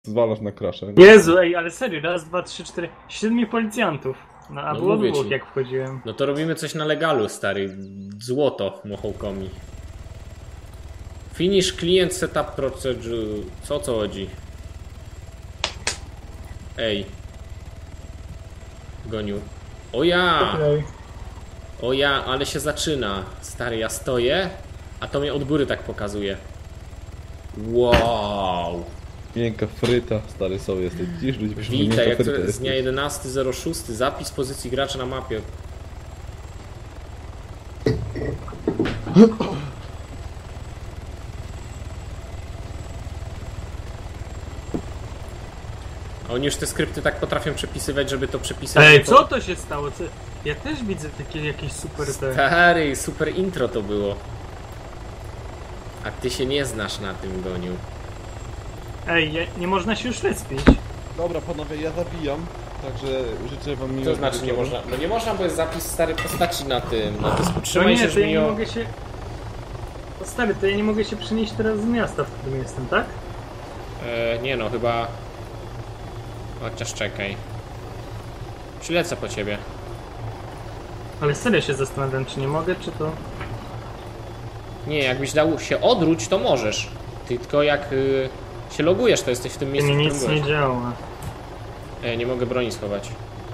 zwalasz na crasha. Jezu, ej, ale serio, raz, dwa, trzy, cztery, 7 policjantów. No, a No było mówię dwóch, ci. jak wchodziłem. No to robimy coś na legalu, stary. Złoto mochołkomi. Finish client setup procedure. Co chodzi? Ej. Goniu. O ja! Okej. O ja, ale się zaczyna. Stary, ja stoję, a to mnie od góry tak pokazuje. Wow! Miękka fryta, stary sobie jesteś. Dziś ludzie piszą, że Witaj, miękka jak fryta to z jest. dnia 11.06. Zapis pozycji gracza na mapie. A oni już te skrypty tak potrafią przepisywać, żeby to przepisywać. Ej, co to się stało? Co? Ja też widzę takie jakieś super te... Stary, super intro to było. A ty się nie znasz na tym, Goniu. Ej, nie można się już respić. Dobra panowie, ja zabijam. Także życzę wam miłego To znaczy nie wieczoru. można? No nie można, bo jest zapis starej postaci na tym. Na dysku. No Trzymaj nie, się, to żeby ja nie nie... mogę się... O stary, to ja nie mogę się przenieść teraz z miasta, w którym jestem, tak? Nie no, chyba... Chociaż czekaj. Przylecę po ciebie. Ale serio się zastanawiam, czy nie mogę, czy to... Nie, jakbyś dał się odwróć, to możesz. Tylko jak się logujesz, to jesteś w tym To miejscu, mi w którym nic byłeś. nie działa. Nie mogę broni schować.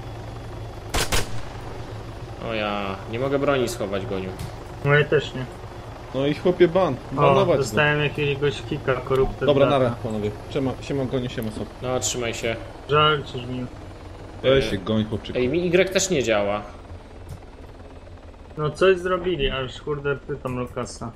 O ja, nie mogę broni schować, Goniu. No ja też nie. No i chłopie ban. O, Banować go. dostałem jakiegoś kika, koruptę. Dobra, nara panowie. Siema goniu, siema sobie. No, trzymaj się. Żal, czyż mi... Weź się goń chłopczyku. Ej, mi Y też nie działa. No coś zrobili, aż kurde pytam Lukasa.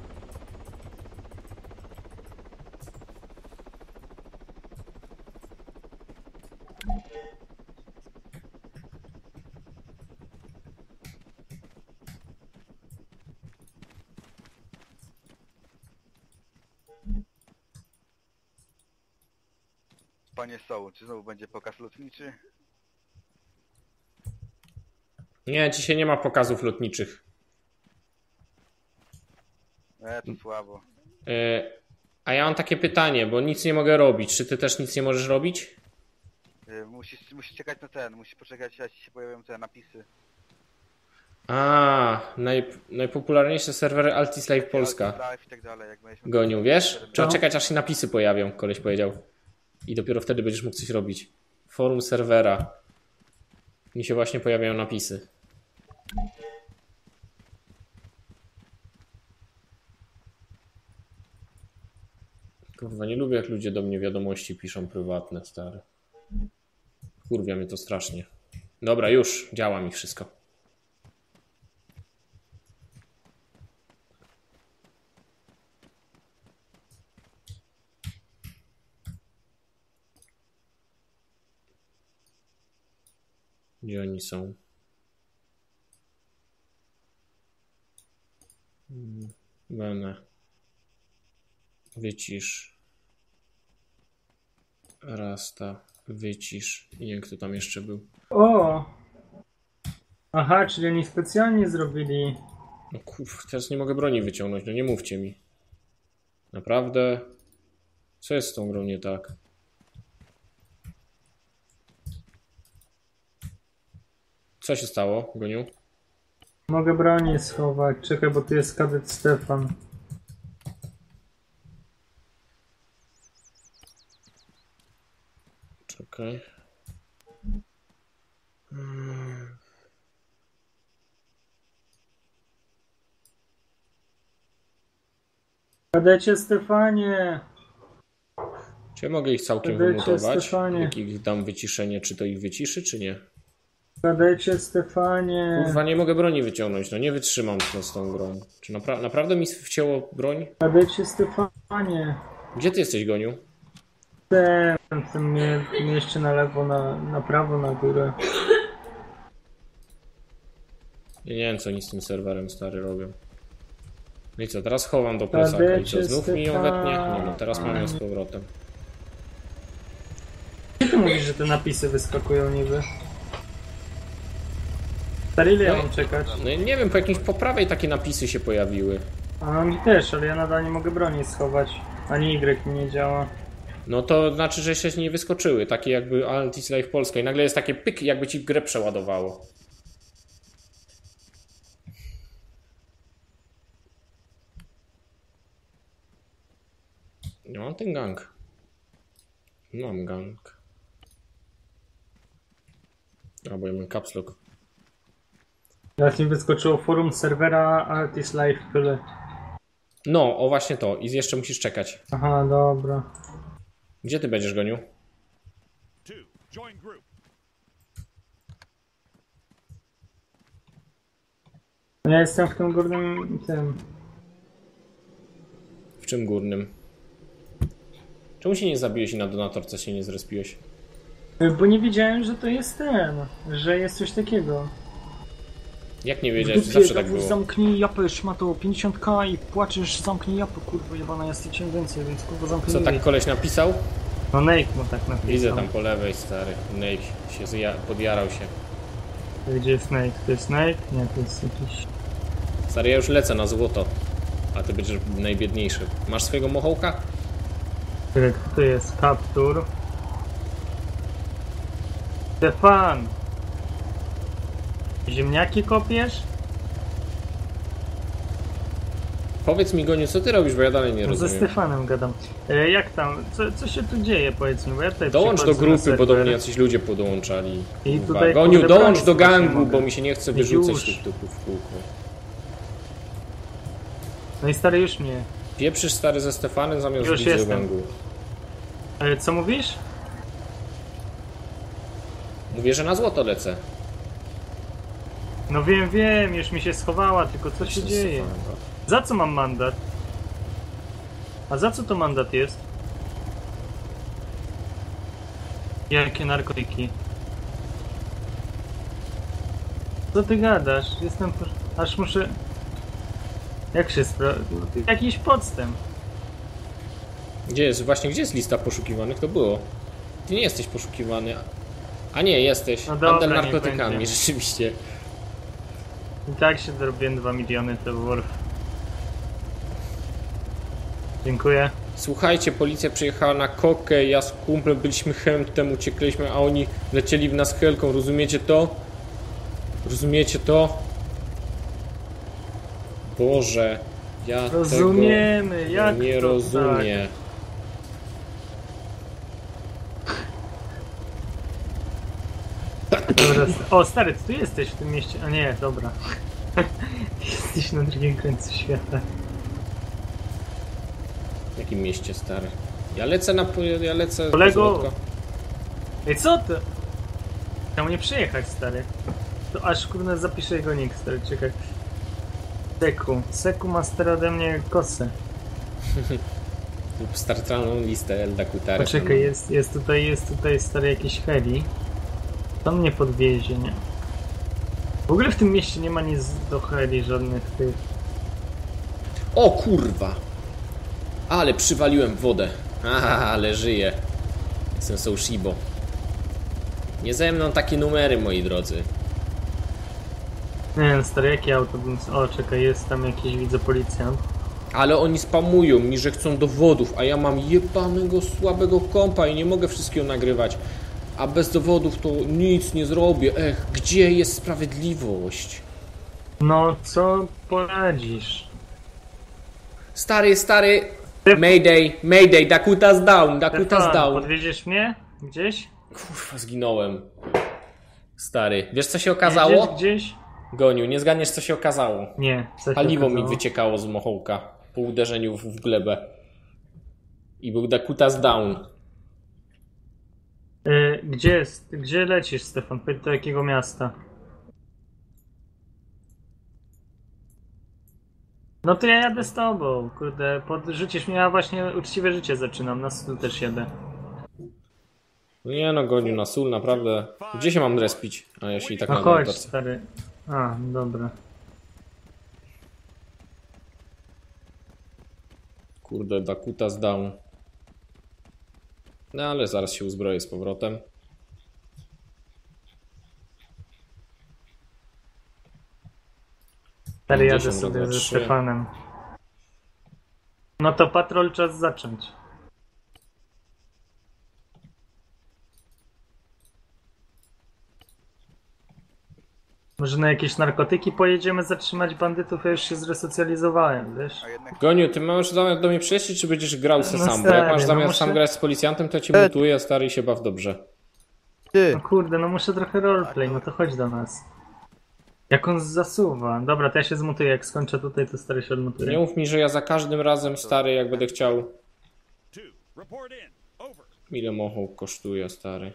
Panie Soł, czy znowu będzie pokaz lotniczy? Nie, dzisiaj nie ma pokazów lotniczych. To słabo. A ja mam takie pytanie, bo nic nie mogę robić. Czy ty też nic nie możesz robić? Musisz czekać na ten, musisz poczekać aż się pojawią te napisy. Najpopularniejsze serwery Altislave Polska. Live i tak dalej, jak mieliśmy... Goniu, wiesz? Trzeba No. czekać, aż się napisy pojawią, koleś powiedział. I dopiero wtedy będziesz mógł coś robić. Forum serwera. Mi się właśnie pojawiają napisy. Kurwa, nie lubię jak ludzie do mnie wiadomości piszą prywatne, stare. Kurwia mnie to strasznie. Dobra, już, działa mi wszystko. Gdzie oni są? Bene. Wycisz. Rasta. Wycisz. Nie wiem, kto tam jeszcze był. O! Aha, czyli oni specjalnie zrobili... No kurwa, teraz nie mogę broni wyciągnąć, no nie mówcie mi. Naprawdę? Co jest z tą grą nie tak? Co się stało, Goniu? Mogę bronię schować, czekaj, bo tu jest kadet Stefan. Czekaj. Kadecie Stefanie! Czy ja mogę ich całkiem Kadecie wymutować? Stefanie. Jak ich dam wyciszenie, czy to ich wyciszy, czy nie? Kadecie Stefanie! Kurwa, nie mogę broni wyciągnąć, no nie wytrzymam z tą grą. Czy naprawdę mi wcięło broń? Kadecie Stefanie! Gdzie ty jesteś, Goniu? Ten mieście na lewo, na prawo, na górę. Ja nie wiem, co oni z tym serwerem stary robią. No i co, teraz chowam do plecaka i co, znów mi ją wetnie? Nie no, teraz mam ją z powrotem. Gdzie ty mówisz, że te napisy wyskakują niby? Stary, ile ja mam czekać? No i nie wiem, po prawej takie napisy się pojawiły. A mi też, ale ja nadal nie mogę broni schować. Ani Y mi nie działa. No to znaczy, że się nie wyskoczyły. Takie jakby Altis Live Polska. I nagle jest takie pyk, jakby ci grę przeładowało. Nie mam ten gang. Mam gang. Albo ja mam caps lock. Teraz mi wyskoczyło forum serwera Artist Live tyle. No, o właśnie to. I jeszcze musisz czekać. Aha, dobra. Gdzie ty będziesz, Goniu? Ja jestem w tym górnym tym. W czym górnym? Czemu się nie zabiłeś i na donatorce się nie zrespiłeś? Bo nie wiedziałem, że to jest ten, że jest coś takiego. Jak nie wiedziałeś? Zawsze tak było. Zamknij japę, szmato, 50k i płaczesz, zamknij japę, kurwa jebana, ja cię więcej, więc kurwa zamknij. Co tak koleś napisał? No Nate mu tak napisał. Widzę tam po lewej, stary. Nate się podjarał się. Gdzie jest Nate? To jest Nate? Nie, to jest jakiś... Stary, ja już lecę na złoto. A ty będziesz najbiedniejszy. Masz swojego mochołka? Czekaj, to jest Capture. Stefan! Ziemniaki kopiesz? Powiedz mi, Goniu, co ty robisz, bo ja dalej nie No ze rozumiem. Stefanem gadam. Jak tam? Co się tu dzieje, powiedz mi, bo ja tutaj Dołącz do przychodzę na grupy, serwer. bo do mnie jacyś ludzie podłączali. I Kurwa. tutaj Goniu, kurde dołącz do państwo gangu, się mogę. bo mi się nie chce wyrzucać Już. tych typów w kółko. No i stary już mnie. Pieprzysz, stary, ze Stefanem zamiast Już bić do jestem. gangu. Co mówisz? Mówię, że na złoto lecę. No wiem, już mi się schowała, tylko co się dzieje? Za co mam mandat? A za co to mandat jest? Jakie narkotyki? Co ty gadasz? Jestem... Aż muszę... Jak się jakiś podstęp. Gdzie jest? Właśnie, gdzie jest lista poszukiwanych? To było. Ty nie jesteś poszukiwany. A nie, jesteś. No dobra, Handel niech narkotykami, będzie. rzeczywiście. I tak się dorobiłem 2 miliony to worth. Dziękuję. Słuchajcie, policja przyjechała na kokę, ja z kumplem byliśmy chętem, uciekliśmy, a oni lecieli w nas helką, rozumiecie to? Rozumiecie to? Boże, ja Rozumiemy, tego jak nie to rozumiem. Dobra, o stary, ty tu jesteś w tym mieście. A nie, dobra. Jesteś na drugim końcu świata. W jakim mieście, stary? Ja lecę ja lecę Kolego! po złotko. Ej, co ty? Chciał nie przyjechać, stary. To aż kurde zapiszę jego nick, stary, czekaj. Seku ma stary ode mnie kosę. Lub startalną listę Elda Kutary. Poczekaj, jest tutaj stary jakiś heli. To mnie podwiezie, nie? W ogóle w tym mieście nie ma nic do heli, żadnych tych... O kurwa! Ale przywaliłem w wodę. Aha, ale żyję. Jestem Soushibo. Nie ze mną takie numery, moi drodzy. Nie wiem, stary, jaki autobus? O, czekaj, jest tam jakiś, widzę, policjant. Ale oni spamują mi, że chcą dowodów, a ja mam jebanego słabego kompa i nie mogę wszystkiego nagrywać. A bez dowodów to nic nie zrobię. Ech, gdzie jest sprawiedliwość? No, co poradzisz? Stary, Mayday, Dakuta's down, Dakuta's Stefan, down. podwiedziesz mnie? Gdzieś? Kurwa, zginąłem. Stary, wiesz co się okazało? Jedziesz gdzieś? Goniu, nie zgadniesz co się okazało. Nie. Co się Paliwo mi okazało? wyciekało z mochołka po uderzeniu w glebę. I był Dakuta's down. Gdzie lecisz, Stefan? Powiedz do jakiego miasta? No to ja jadę z tobą, kurde, podrzucisz mnie, ja właśnie uczciwe życie zaczynam, na stół też jadę. Nie no, Goniu, na sól, naprawdę. Gdzie się mam respić? A jeśli tak No mam chodź, na stary. A, dobra. Kurde, Dakuta's down. No ale zaraz się uzbroję z powrotem. Stary, jadę 50 sobie do ze 3. Stefanem. No to patrol czas zacząć. Może na jakieś narkotyki pojedziemy zatrzymać bandytów, ja już się zresocjalizowałem, wiesz? A jednak Goniu, ty masz zamiar do mnie przyjść, czy będziesz grał se No sam? Bo jak stary, masz no zamiar muszę- sam grać z policjantem, to ja cię mutuję, stary, i się baw dobrze. Ty, No kurde, no muszę trochę roleplay, no to chodź do nas. Jak on zasuwa. Dobra, to ja się zmutuję, jak skończę tutaj, to stary się Nie odmutuję. mów mi, że ja za każdym razem, stary, jak będę chciał... Report in. Over. Ile mochoł kosztuje, stary?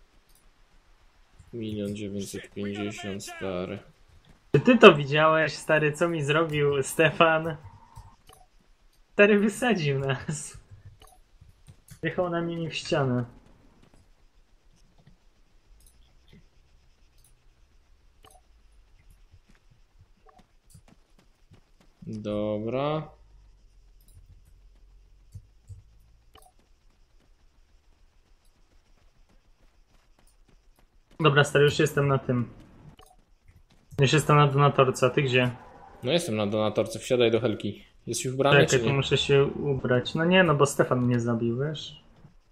1 950 000, stary. Czy ty to widziałeś, stary, co mi zrobił Stefan? Stary wysadził nas. Wjechał na mini w ścianę. Dobra. Dobra, stary, już jestem na tym. Już jestem na donatorce, a ty gdzie? No jestem na donatorce, wsiadaj do helki. Jesteś ubrany, Czekaj, czy tu nie? muszę się ubrać. No nie, no bo Stefan mnie zabił, wiesz?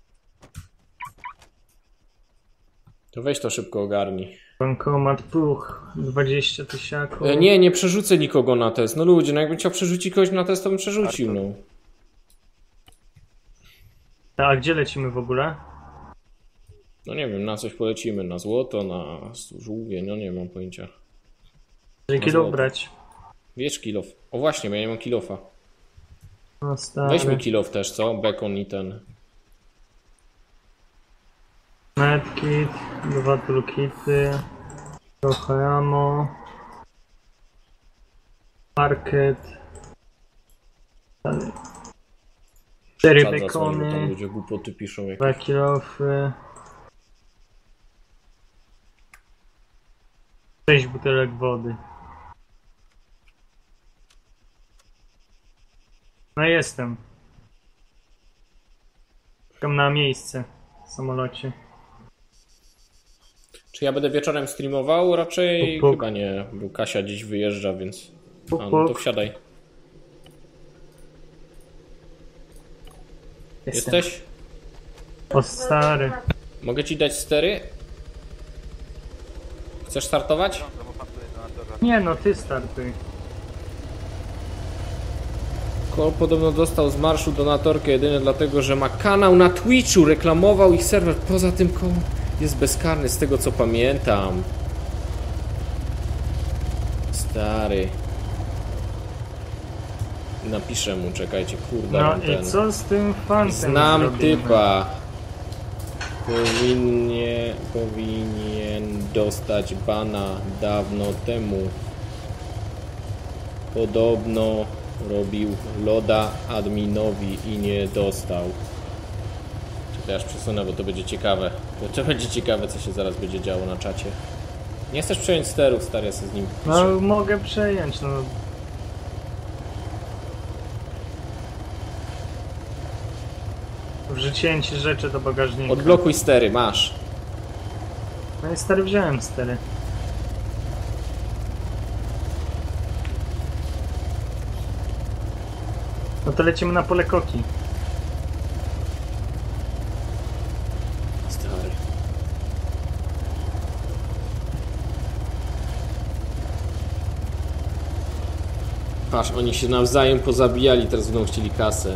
To weź to szybko ogarnij. Bankomat, puch, 20 tysiaków. Nie, nie przerzucę nikogo na test. No ludzie, no jakbym chciał przerzucić kogoś na test, to bym przerzucił, no. A gdzie lecimy w ogóle? No nie wiem, na coś polecimy, na złoto, na żółwie, no nie mam pojęcia. Jaki złoto. brać? Wiesz kilof. O właśnie, bo ja nie mam kilofa. No stary. Weź mi kilof też, co? Bekon i ten. Medkit, 2 toolkity, trochę ammo, market, 4 Czad zasłonił, bo tam bekony, ludzie głupoty piszą. 2 kilofy, 6 butelek wody. No jestem. Czekam na miejsce w samolocie. Czy ja będę wieczorem streamował? Raczej Puk, puk. chyba nie, bo Kasia dziś wyjeżdża, więc... Puk, A, no to puk. wsiadaj. Jestem. Jesteś? O stary. Mogę ci dać stery? Chcesz startować? to mu pan tutaj donatorza. Nie no, ty startuj. Kol podobno dostał z marszu donatorkę jedynie dlatego, że ma kanał na Twitchu, reklamował ich serwer. Poza tym Kol jest bezkarny z tego co pamiętam. Stary. Napiszę mu, czekajcie, kurde. No mam i ten. co z tym fantem Znam zrobimy? typa. Powinien dostać bana dawno temu. Podobno robił loda adminowi i nie dostał. Czekaj, aż przesunę, bo to będzie ciekawe. To będzie ciekawe, co się zaraz będzie działo na czacie. Nie chcesz przejąć sterów, stary, ja sobie z nim piszę. No mogę przejąć, no. Wrzuciłem ci rzeczy do bagażnika. Odblokuj stery, masz. No i stary, wziąłem stary. No to lecimy na pole koki. Stary. Patrz, oni się nawzajem pozabijali, teraz będą chcieli kasę.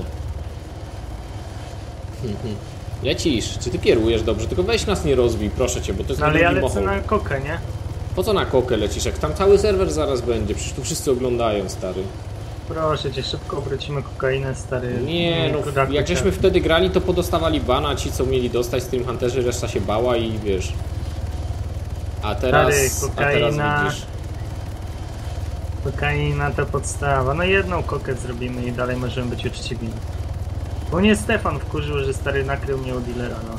Lecisz, czy ty kierujesz dobrze? Tylko weź nas nie rozbij, proszę cię, bo to jest No ale ja drugi lecę mochoł. na kokę, nie? Po co na kokę lecisz? Jak tam cały serwer zaraz będzie, przecież tu wszyscy oglądają, stary. Proszę cię, szybko obrócimy kokainę, stary. Nie, no Kudaku jak cię. żeśmy wtedy grali, to podostawali bana, ci co mieli dostać, Stream Hunterzy, reszta się bała i wiesz. A teraz kokaina. widzisz. Kokaina to podstawa. No jedną kokę zrobimy i dalej możemy być uczciwi. Bo mnie Stefan wkurzył, że stary nakrył mnie u dealera, no.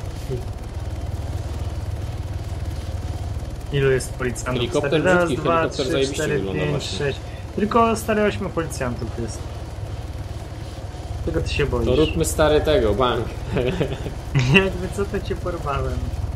Ilu jest policjantów? Helikopter Stary, raz, brzydki, dwa, helikopter trzy, zajebiście cztery, wygląda pięć, właśnie. 6. Tylko stary 8 policjantów jest. Czego ty się boisz? To róbmy stary tego, bank. Jakby co to cię porwałem.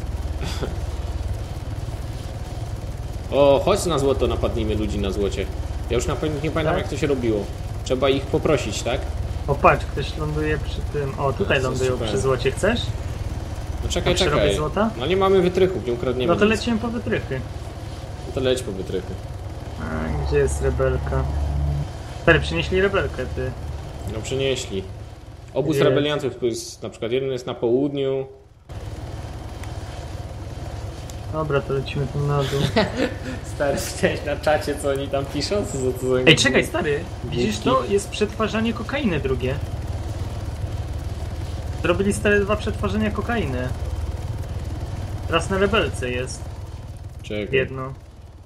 O, chodź na złoto, napadnijmy ludzi na złocie. Ja już nie pamiętam Tak? jak to się robiło. Trzeba ich poprosić, tak? O patrz, ktoś ląduje przy tym... O, tutaj To jest lądują super. przy złocie, chcesz? No czekaj, A przerobię czekaj. złota? No nie mamy wytrychów, nie ukradniemy No to nic. lecimy po wytrychy. To leć po wytrychy. A gdzie jest rebelka? Stary, przynieśli rebelkę, ty. No przynieśli. Obóz Jest. rebeliantów to jest na przykład jeden jest na południu. Dobra, to lecimy tu na dół. Stary, widziałeś na czacie co oni tam piszą? Co za Ej, czekaj, stary! Widzisz to? Jest przetwarzanie kokainy drugie. Zrobili stare 2 przetwarzania kokainy. Teraz na rebelce jest Czekaj. jedno.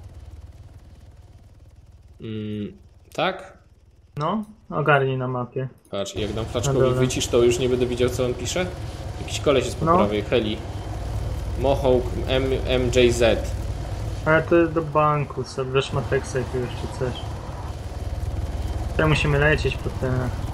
Tak? No, ogarnij na mapie. Patrz, jak dam Na flaczkowi dole. wycisz, to już nie będę widział co on pisze? Jakiś koleś jest po No. prawej, Heli. Mohawk MJZ. Ale to jest do banku, sobie wiesz, Matexa tu jeszcze coś. Teraz musimy lecieć po te...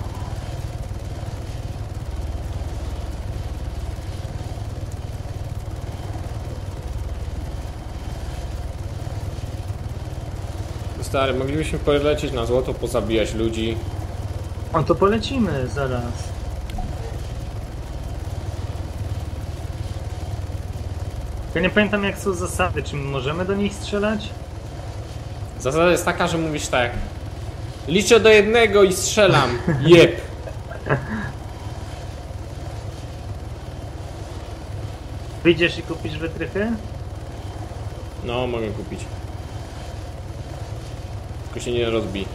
Stary, moglibyśmy polecieć na złoto, pozabijać ludzi. O, to polecimy zaraz. Ja nie pamiętam jak są zasady, czy my możemy do nich strzelać? Zasada jest taka, że mówisz tak. Liczę do 1 i strzelam. Jeb. Wyjdziesz i kupisz wytrychy? No, mogę kupić. Tylko się nie rozbij.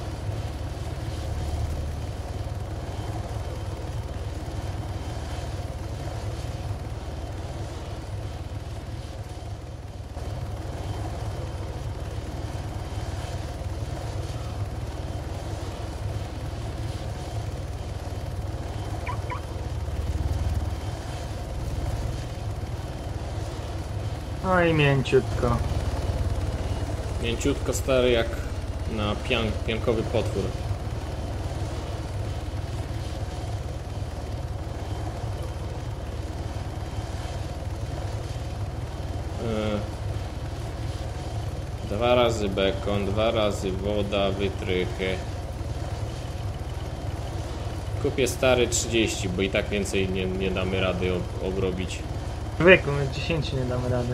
No i mięciutko. Mięciutko stary jak na piankowy potwór. Dwa razy bekon, 2 razy woda, wytrychy. Kupię stary 30, bo i tak więcej nie damy rady obrobić. Wieku, my 10 nie damy rady.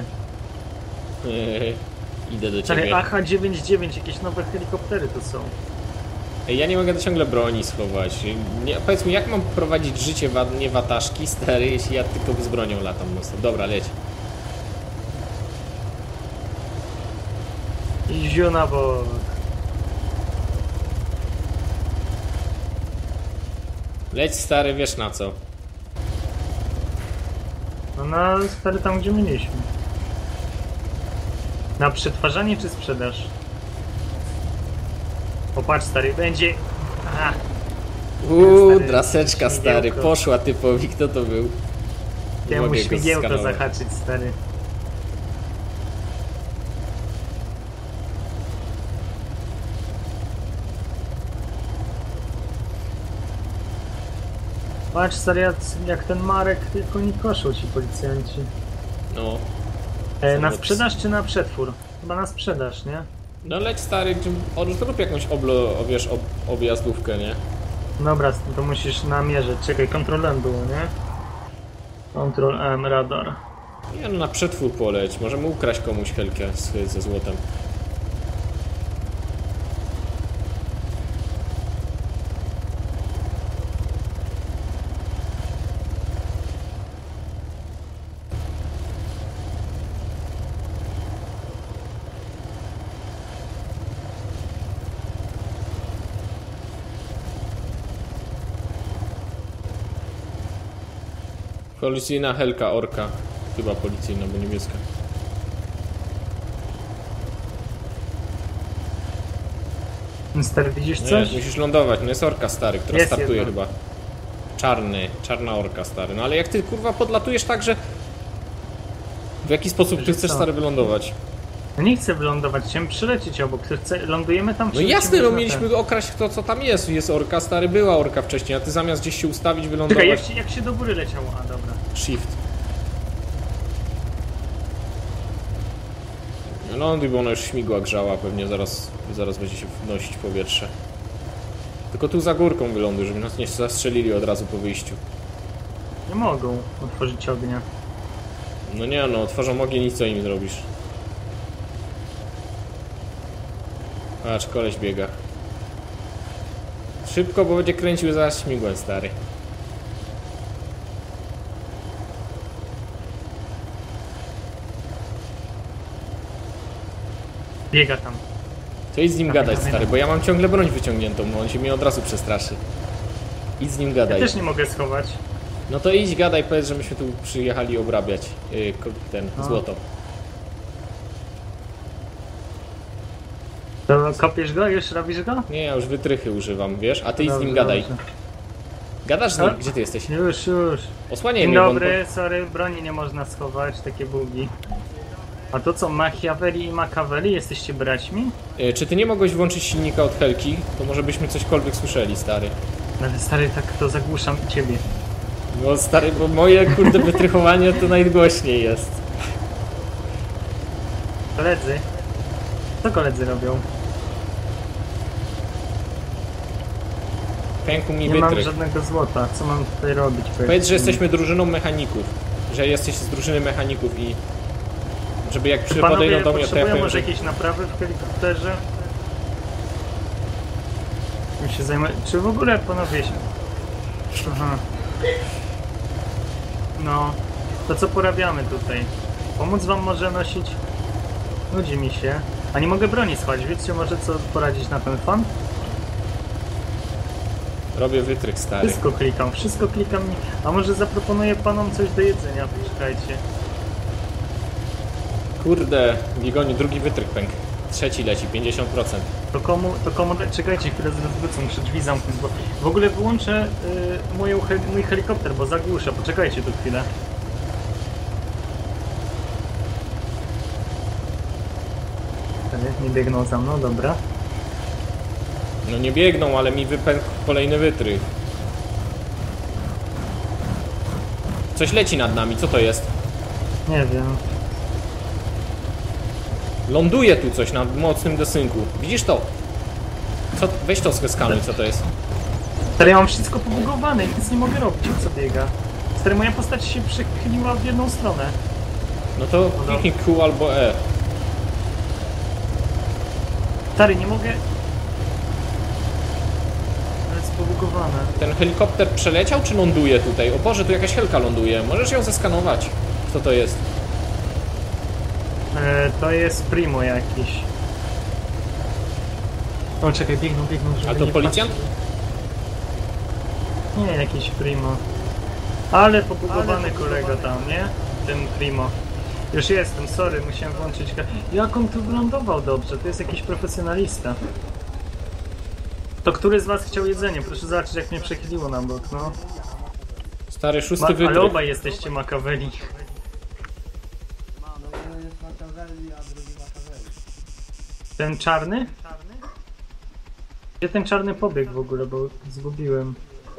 Idę do Stary, ciebie. AH-99, jakieś nowe helikoptery to są. Ej, ja nie mogę ciągle broni schować. Nie, powiedz mi, jak mam prowadzić życie nie wataszki, stary, jeśli ja tylko z bronią latam mocno. Dobra, leć. I ziu na bok. Leć stary, wiesz na co. No na stary tam gdzie mieliśmy. Na przetwarzanie czy sprzedaż? Popatrz stary, będzie... A, stary, Draseczka stary, śmigiełko. poszła typowi, kto to był? Nie ja mu mogę go śmigiełko skanować. zahaczyć stary. Patrz stary, jak ten Marek, tylko nie koszą ci policjanci. No. Na sprzedaż czy na przetwór? Chyba na sprzedaż, nie? No leć stary, zrób jakąś objazdówkę, nie? Dobra, to musisz namierzyć. Czekaj, Ctrl M było, nie? Ctrl M, radar. Nie no, na przetwór poleć, możemy ukraść komuś helkę ze złotem. Policyjna helka orka. Chyba policyjna, bo niebieska. Stary, widzisz Nie, coś? musisz lądować, no jest orka stary, która Jest startuje jedna. chyba. Czarna orka stary. No ale jak ty kurwa podlatujesz tak, że... W jaki sposób ty Że chcesz co? stary wylądować? No nie chcę wylądować, chciałem przylecieć obok. Lądujemy tam, No czy jasne, lecimy no na mieliśmy okraść to co tam jest. Jest orka stary, była orka wcześniej, a ty zamiast gdzieś się ustawić, ten? wylądować... Czekaj, jak się do góry leciało? A dobra. Shift. No ląduj, bo ona już śmigła grzała, pewnie zaraz będzie się wnosić w powietrze. Tylko tu za górką wyląduj, żeby nas nie zastrzelili od razu po wyjściu. Nie mogą otworzyć ognia. No nie no, otworzą ogień i co im zrobisz? Patrz, koleś biega. Szybko, bo będzie kręcił zaraz śmigłem, stary. Biega tam. To idź z nim gadać, stary, bo ja mam ciągle broń wyciągniętą, no on się mnie od razu przestraszy. Idź z nim Ja gadaj. też nie mogę schować. No to idź gadaj, powiedz, że myśmy tu przyjechali obrabiać ten złoto. To kopiesz go? Już robisz go? Nie, ja już wytrychy używam, wiesz? A ty idź z nim Dobrze, gadaj. dobrze. Gadasz z nim? A? Gdzie ty jesteś? Już. Osłaniaj Dzień mnie, bo on dobry, sorry, broni nie można schować, takie bugi. A to co, Machiavelli i Machiavelli? Jesteście braćmi? Czy ty nie mogłeś włączyć silnika od Helki? To może byśmy cośkolwiek słyszeli, stary. Ale stary, tak to zagłuszam ciebie. No stary, bo moje kurde wytrychowanie to najgłośniej jest. Koledzy? Co koledzy robią? Pękł mi Nie mam wytrych. żadnego złota, co mam tutaj robić? Powiedz, że jesteśmy drużyną mechaników. Że jesteś z drużyny mechaników i... Żeby jak podejdą Panowie do mnie, to ja potrzebują powiem, może że... jakieś naprawy w helikopterze? Czym się zajmę... Czy w ogóle panowie się... Aha. No, to co porabiamy tutaj? Pomóc wam może nosić? Nudzi mi się. A nie mogę broni schować, wiecie może co poradzić na ten fan? Robię wytrych, stary. Wszystko klikam. A może zaproponuję panom coś do jedzenia, poczekajcie. Kurde, Wigoniu, drugi wytrych pękł. Trzeci leci, 50%. To komu, czekajcie chwilę, zwrócę, muszę drzwi zamknąć, bo w ogóle wyłączę mój helikopter, bo zagłuszę, poczekajcie tu chwilę. Nie biegną za mną, dobra. No nie biegną, ale mi wypękł kolejny wytrych. Coś leci nad nami, co to jest? Nie wiem. Ląduje tu coś na mocnym desynku. Widzisz to? Co? Weź to skanuj, co to jest? Stary, ja mam wszystko pobugowane i nic nie mogę robić, co biega. Stary, moja postać się przechyliła w jedną stronę. No to kliknij Q albo E. Stary, nie mogę... Ale jest pobugowane. Ten helikopter przeleciał czy ląduje tutaj? O Boże, tu jakaś helka ląduje. Możesz ją zeskanować. Co to jest? To jest Primo jakiś. O, czekaj, biegną, żeby A to nie policjant? patrzeć. Nie, jakiś Primo. Ale pobugowany kolega tam, nie? Ten Primo. Już jestem, sorry, musiałem włączyć... Jak on tu wylądował dobrze? To jest jakiś profesjonalista. To który z was chciał jedzenie? Proszę zobaczyć, jak mnie przechyliło na bok, no. Stary, szósty Ale wytrych. obaj jesteście Machiavelli. Ten czarny? Gdzie ten czarny pobiegł w ogóle, bo zgubiłem.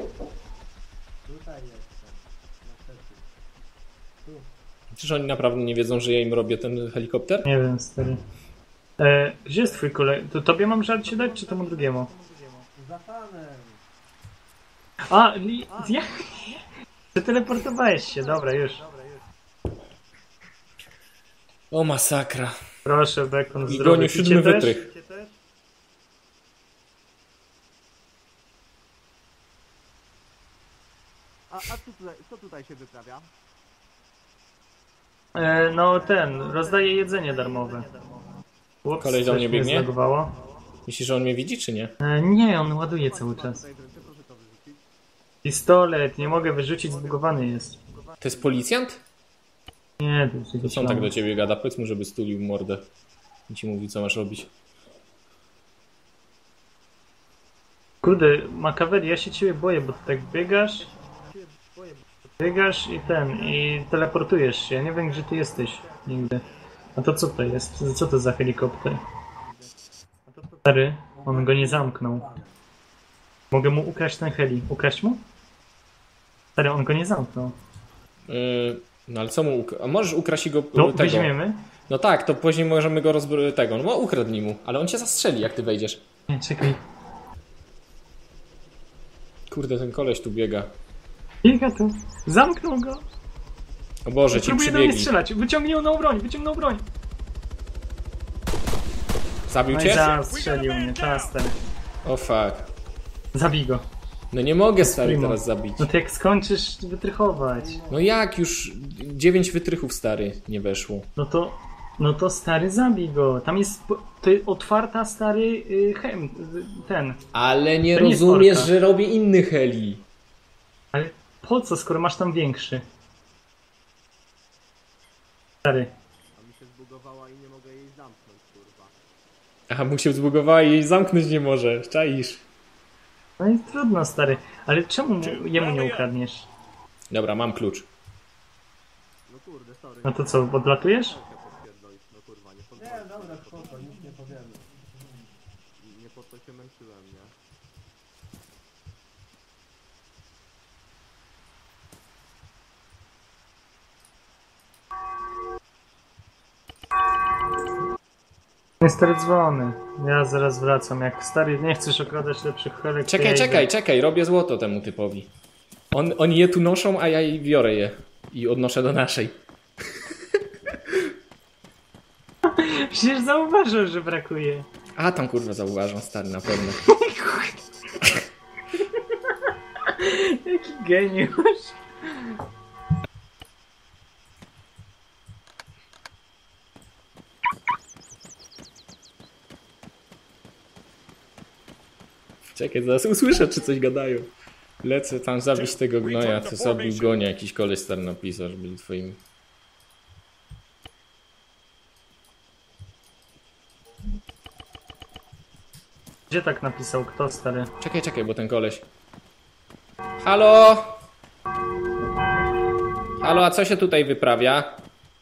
Czyż oni naprawdę nie wiedzą, że ja im robię ten helikopter? Nie wiem, stary. Gdzie jest twój kolega? To tobie mam żarcie dać, czy temu drugiemu? Za fanem. A, ja... Przeteleportowałeś się, dobra, już. O masakra. Proszę, Bekon, zdrowy. Igoniu, siódmy Picie też? wytrych. A co tutaj się wyprawia? No rozdaje jedzenie darmowe. Ups, Koleś do coś mnie biegnie? zlagowało. Myślisz, że on mnie widzi, czy nie? Nie, on ładuje cały czas. Pistolet, nie mogę wyrzucić, zbugowany jest. To jest policjant? Nie, to jest To jakiś co on tak tam- do ciebie gada? Powiedz mu, żeby stulił mordę. I ci mówi, co masz robić. Kurde, Machiavelli, ja się ciebie boję, bo ty tak biegasz i teleportujesz się. Ja nie wiem, gdzie ty jesteś nigdy. A to co to jest? Co to za helikopter? Stary, on go nie zamknął. Mogę mu ukraść ten heli. Ukraść mu? Stary, on go nie zamknął. No ale co mu A możesz ukraść go No, tego? weźmiemy. No tak, to później możemy go tego. No ukradnij mu, ale on cię zastrzeli, jak ty wejdziesz. Nie, czekaj. Kurde, ten koleś tu biega. Biega tu. Zamknął go. O Boże, ci Próbuje do mnie przybiegli. strzelać. Wyciągnął broń. Zabił No i cię? zastrzelił mnie, czas stary. O fuck. Zabij go. No nie mogę stary Primo. teraz zabić. No to jak skończysz wytrychować, No jak już 9 wytrychów stary nie weszło. no to stary zabij go. Tam jest, to jest otwarta stary ten. Ale nie To nie jest rozumiesz, orka. że robię inny heli. Ale po co, skoro masz tam większy? Stary. A mi się zbugowała i nie mogę jej zamknąć, kurwa. Aha, mu się zbugowała i jej zamknąć nie może. Czaisz. No i trudno stary. Ale czemu jemu nie ukradniesz? Dobra, mam klucz. No kurde, sorry. No to co, odlatujesz? Podpierdolić, no kurwa, nie po... Nie, dobra, spoko, nic nie powiemy. Nie po to się męczyłem, nie? Jest stary dzwony. Ja zaraz wracam. Jak stary nie chcesz okradać lepszych helek, to ja idę. Czekaj, robię złoto temu typowi. Oni je tu noszą, a ja jej biorę je. I odnoszę do naszej. Przecież zauważył, że brakuje. A tam kurwa zauważą, stary, na pewno. Jaki geniusz. Czekaj, zaraz usłyszę, czy coś gadają. Lecę tam zabić tego gnoja, co sobie gonia. Jakiś koleś stary napisał, że byli twoimi. Gdzie tak napisał? Kto stary? Czekaj, bo ten koleś. Halo? Halo, a co się tutaj wyprawia?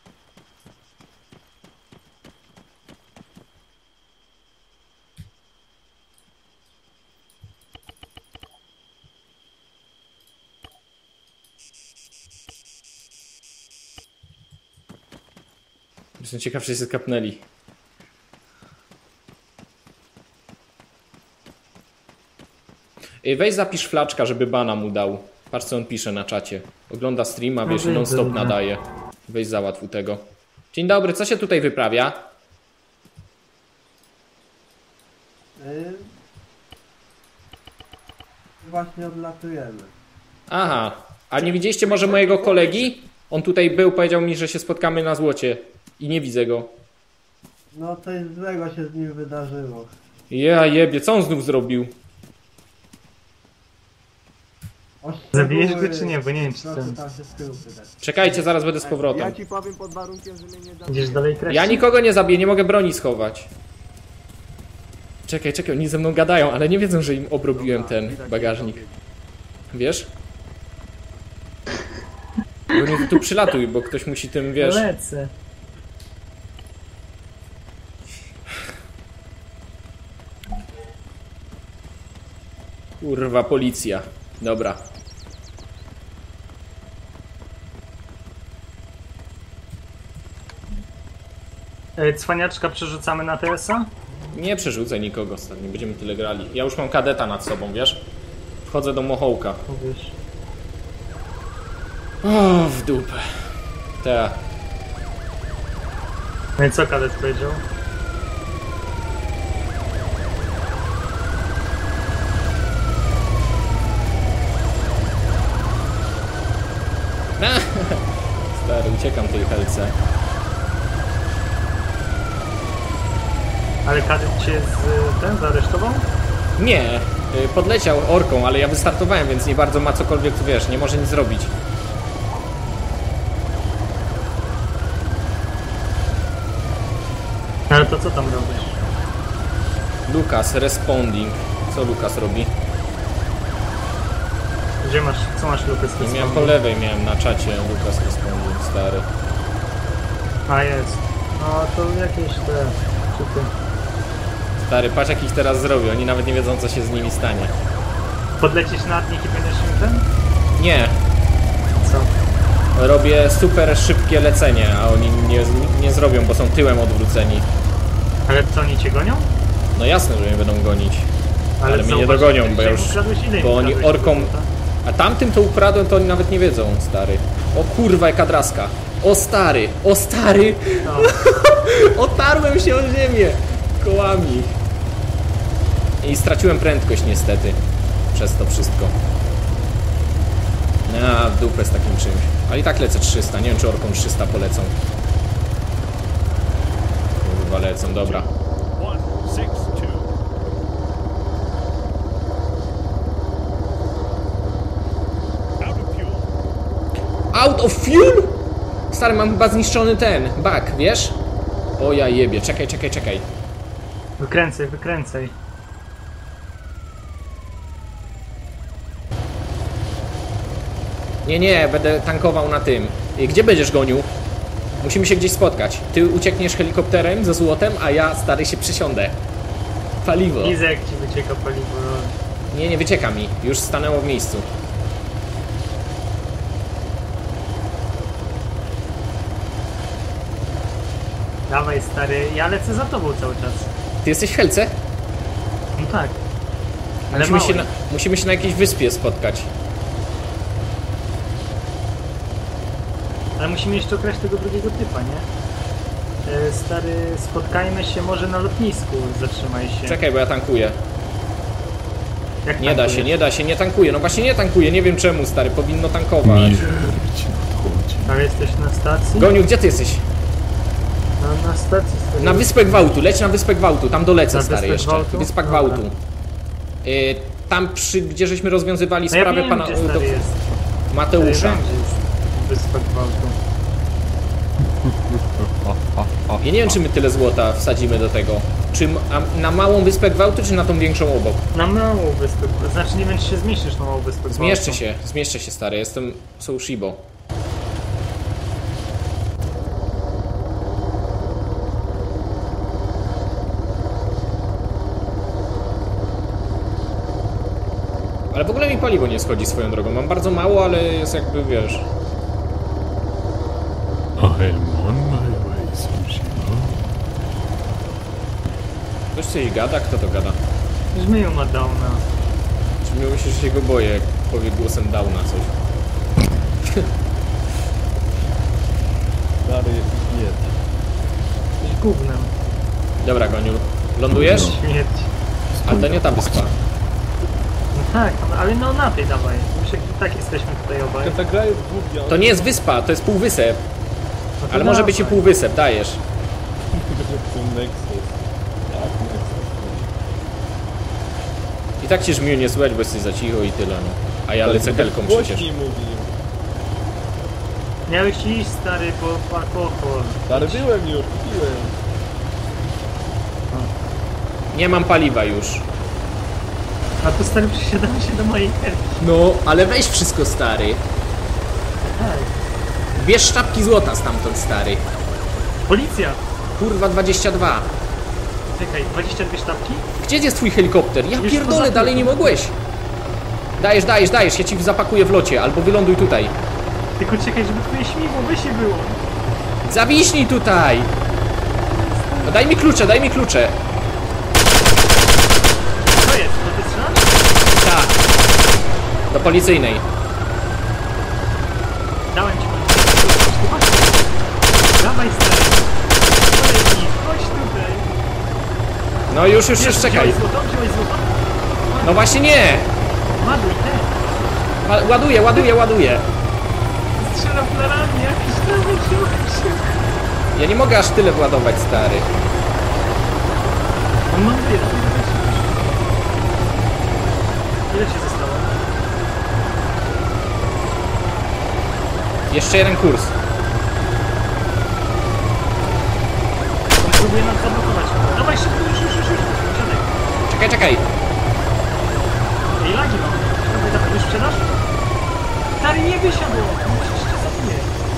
Jestem ciekaw, czy się skapnęli. Weź zapisz Flaczka, żeby bana mu dał. Patrz, co on pisze na czacie. Ogląda streama, wiesz, i non stop nadaje. Weź załatw u tego. Dzień dobry, co się tutaj wyprawia? Właśnie odlatujemy. Aha, a nie widzieliście może mojego kolegi? On tutaj był, powiedział mi, że się spotkamy na złocie. I nie widzę go. No coś złego się z nim wydarzyło. Ja jebie, co on znów zrobił? Zabijesz go czy nie? Bo nie wiem, czy Co ten... tam się z tyłu wydać. Czekajcie, zaraz będę z Ja powrotem. ci powiem pod warunkiem, że mnie nie da... Idziesz dalej kreślić? Ja nikogo nie zabiję, nie mogę broni schować. Czekaj, oni ze mną gadają, ale nie wiedzą, że im obrobiłem ten bagażnik. Wiesz? Bo nie tu przylatuj, bo ktoś musi tym, wiesz... Lecę. Kurwa, policja. Dobra. Cwaniaczka przerzucamy na TS-a? Nie przerzucę nikogo, stary, nie będziemy tyle grali. Ja już mam kadeta nad sobą, wiesz? Wchodzę do Mohołka. Powiesz. O, w dupę. Ta. No i co kadet powiedział? Stary, uciekam tej helce. Ale kadet cię ten zaaresztował? Nie, podleciał orką, ale ja wystartowałem, więc nie bardzo ma cokolwiek, wiesz, nie może nic zrobić. Ale to co tam robisz? Lukas, responding. Co Lukas robi? Gdzie masz, co masz Lukas? Nie miałem po lewej, miałem na czacie Lukas responding, stary. A jest. No to jakieś te... Czy ty... Stary, patrz jak ich teraz zrobię, oni nawet nie wiedzą co się z nimi stanie. Podlecisz nad nich i będziesz im ten? Nie, Co? robię super szybkie lecenie, a oni nie zrobią, bo są tyłem odwróceni. Ale co, oni cię gonią? No jasne, że mnie będą gonić. Ale mnie nie zauważ, dogonią, że bo ja już... ukradłeś, ile im Bo oni ukradłeś orką... tego złota? A tamtym to ukradłem, to oni nawet nie wiedzą, stary. O kurwa, jaka draska. O stary, o stary! No. Otarłem się o ziemię! kołami. I straciłem prędkość niestety. Przez to wszystko. No, w dupę z takim czymś. Ale i tak lecę 300. Nie wiem, czy orką 300 polecą. Kurwa, lecą, dobra. 1, 6, 2. Out of fuel. Out of fuel? Stary, mam chyba zniszczony ten bak, wiesz? O ja jebie, czekaj. Wykręcaj, wykręcaj. Nie, będę tankował na tym. Gdzie będziesz gonił? Musimy się gdzieś spotkać. Ty uciekniesz helikopterem ze złotem, a ja, stary, się przysiądę. Paliwo. Widzę, jak ci wycieka paliwo. Nie wycieka mi. Już stanęło w miejscu. Dawaj, stary, ja lecę za tobą cały czas. Ty jesteś w Helce? No tak. Ale Musimy się na jakiejś wyspie spotkać. Ale musimy jeszcze okraść tego drugiego typa, nie? Stary, spotkajmy się może na lotnisku, zatrzymaj się. Czekaj, bo ja tankuję. Jak Nie da tankujesz? się, nie tankuję. No właśnie nie tankuję, nie wiem czemu, stary, powinno tankować. Ale jesteś na stacji? Goniu, gdzie ty jesteś? No, na stacji, stary. Na Wyspę Gwałtu, leć na Wyspę Gwałtu, tam dolecę, Na stary, Wyspę jeszcze. Gwałtu? Wyspa Dobra. Gwałtu. Tam gdzie żeśmy rozwiązywali No ja sprawę wiem, pana gdzie stary jest. Mateusza. Stary, wiem, gdzie jest Wyspa Gwałtu. Ja nie wiem, czy my tyle złota wsadzimy do tego. Czy na małą Wyspę Gwałtu, czy na tą większą obok? Na małą wyspę, znaczy nie wiem, czy się zmieścisz na małą wyspę Gwałtu. Zmieszczę się, stary, jestem Soushibo. Ale w ogóle mi paliwo nie schodzi swoją drogą. Mam bardzo mało, ale jest jakby, wiesz... I am on my way, Soushibo. Ktoś coś gada? Kto to gada? Żmiju ma downa. Czy myślę, że się go boję, jak powie głosem Downa coś. Stary, jest. Jesteś gównem. Dobra, Goniu. Lądujesz? Śmierć. Ale to nie ta wyspa. No tak, no, ale no na tej dawaj. Już jak i tak jesteśmy tutaj obaj. Ta gra jest głupia. To nie jest wyspa, to jest półwysep. No to Ale może być i dawaj. półwysep, dajesz. To Nexus. Tak, Nexus. I tak cię Żmiu nie słychać, bo jesteś za cicho i tyle, no. A ja lecę helką przecież. Głośniej mówi. Miałeś iść, stary, po alkohol. Stary, byłem już, piłem. Nie mam paliwa już. A to stary, przesiadamy się do mojej helki. No, ale weź wszystko, stary. Tak. Bierz sztabki złota stamtąd, stary. Policja! Kurwa, 22. Czekaj, 22 sztabki? Gdzie jest twój helikopter? Ja Już pierdolę, poza dalej nie tym. mogłeś. Dajesz, ja ci zapakuję w locie, albo wyląduj tutaj. Tylko czekaj, żeby twoje śmigło się było. Zawiśnij tutaj. No, daj mi klucze. Co jest? To ty strzelasz? Tak. Do policyjnej. Dałem ci chodź. Dawaj, stary. Chodź tutaj. No już, Wiesz, czekaj. wziąłeś złoto? No właśnie nie. Ładuj, Ładuję. Strzelam flarami, jakiś tam się. Ja nie mogę aż tyle władować, stary. On ma dwie. Ile ci zostało? Jeszcze jeden kurs. On próbuje nas zablokować. Dawaj szybko, już. Siadaj. Czekaj. Ej, lagi mam. Dawaj, już sprzedasz? Stary, nie wysiadło. Musisz cię zabiję.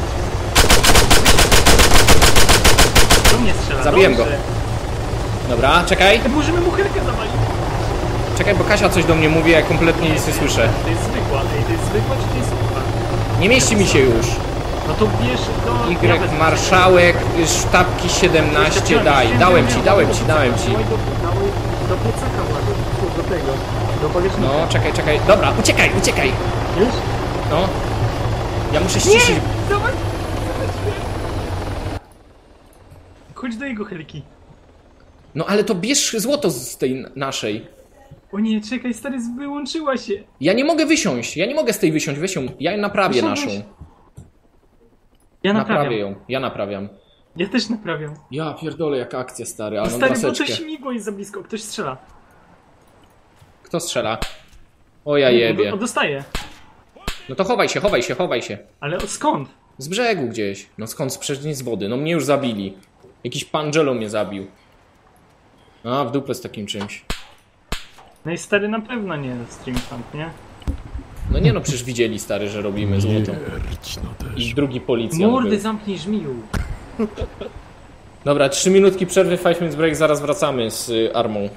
Do mnie strzela. Zabiłem Dobrze. go. Dobra, czekaj. Możemy mu helkę zawalić. Czekaj, bo Kasia coś do mnie mówi, ja kompletnie nic nie słyszę. To jest zwykła. Ej, to jest zwykła czy to jest zwykła? Nie mieści mi się już. No to bierz do... Y, marszałek, sztabki 17, daj. Dałem ci. Dawaj do plecaka ładuj. Do tego. Do bagażnika. No, czekaj. Dobra, uciekaj. Już? No. Ja muszę ściszyć. Chodź do jego helki. No ale to bierz złoto z tej naszej. O nie, czekaj, stary, wyłączyła się. Ja nie mogę wysiąść, ja nie mogę z tej wysiąść, weź ją. Ja naprawię Wysiądź. naszą. Ja Naprawię naprawiam. ją, ja naprawiam. Ja też naprawiam. Ja pierdolę, jaka akcja, stary, ale mam Stary, bo to maseczkę. śmigło jest za blisko, ktoś strzela. Kto strzela? O ja jebie. On dostaje. No to chowaj się, chowaj się, chowaj się. Ale skąd? Z brzegu gdzieś. No skąd? Przecież nie z wody. No mnie już zabili. Jakiś pan Angelo mnie zabił. A, w dupę z takim czymś. No i stary, na pewno nie Streamfund, nie? No nie no, przecież widzieli, stary, że robimy złoto. Śmierć no też. I drugi policjant Mordy był. zamknij, żmiju. Dobra, 3 minutki przerwy, 5 minutes break, zaraz wracamy z armą.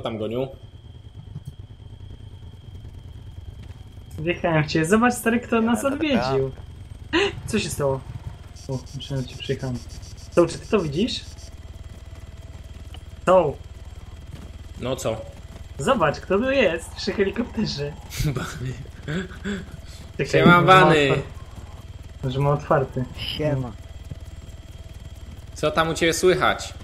tam, Goniu? Wjechałem w ciebie. Zobacz, stary, kto nas odwiedził. Co się stało? O, myślałem, że ci przyjechałem. Co, czy ty to widzisz? Co? No co? Zobacz, kto tu jest przy helikopterze. Siema, Bany. Może ma otwarty. Siema. Co tam u ciebie słychać?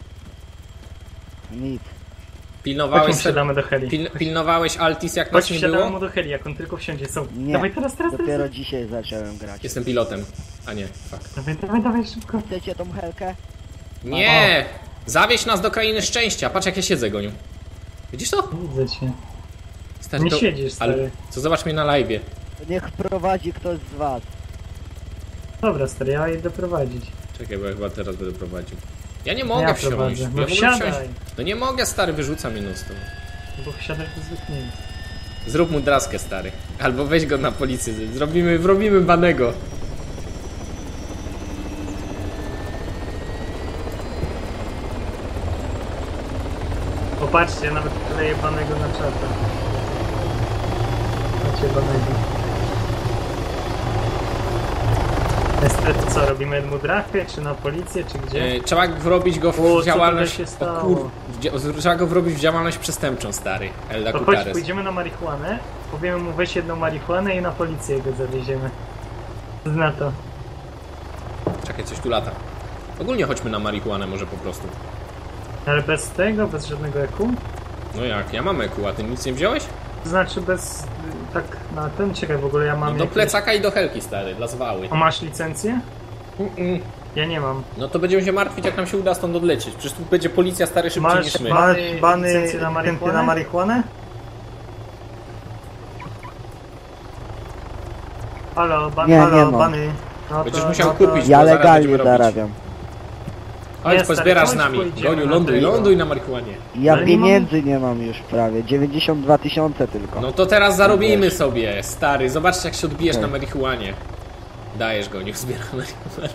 Nic. Pilnowałeś, Chodźmy, wsiadamy do heli. pilnowałeś Altis jak Chodź, nas nie wsiadamy było? mu do heli, jak on tylko wsiądzie. Co? Nie. Dawaj teraz. Dopiero dzisiaj zacząłem grać. Jestem pilotem. A nie, fuck. Dawaj, szybko. Chcecie tą helkę? Nie! Zawieź nas do krainy szczęścia. Patrz jak ja siedzę, Goniu. Widzisz to? Widzę cię. Stary, Nie to... siedzisz, stary. Ale co, zobacz mnie na live'ie. Niech prowadzi ktoś z was. Dobra, stary, ja jej doprowadzić. Czekaj, bo ja chyba teraz będę prowadził. Ja nie mogę Ja wsiąść. prowadzę. Ja No mogę wsiadaj. wsiąść. No nie mogę, stary, wyrzuca mnie non-stop. Bo wsiadasz to zwykle. Zrób mu draskę, stary. Albo weź go na policję. Zrobimy Banego. Popatrzcie, ja nawet kleję banego na czata. Macie banego. Niestety co, robimy mu drachę, czy na policję, czy gdzie? Trzeba wrobić go O, w co działalność... tutaj się stało? Trzeba go wrobić w działalność przestępczą, stary. Elda To chodź, Kutares. pójdziemy na marihuanę, powiemy mu weź jedną marihuanę i na policję go zawieziemy. Na to. Czekaj, coś tu lata. Ogólnie chodźmy na marihuanę może po prostu. Ale bez tego, bez żadnego EQ? No jak, ja mam EQ, a ty nic nie wziąłeś? To znaczy bez... tak na ten, czekaj, w ogóle ja mam No do jakieś... plecaka i do helki, stary, dla zwały. A masz licencję? Ja nie mam. No to będziemy się martwić, jak nam się uda stąd odlecieć. Przecież tu będzie policja, stary, szybciej niż my. Bany licencję na marihuanę? Halo, Nie, nie mam. bany. No Będziesz to- musiał no to- kupić. Ja Bo zaraz legalnie będziemy robić. zarabiam. Chodź, Nie, stary, pozbierasz z chodź, nami. pójdziemy Goniu, na ląduj, tego. ląduj na marihuanie. Ja Ale nie pieniędzy nie mam już prawie. 92 000 tylko. No to teraz zarobimy sobie, stary. Zobaczcie, jak się odbijesz Tak. na marihuanie. Dajesz, Goniu, zbieram marihuanę.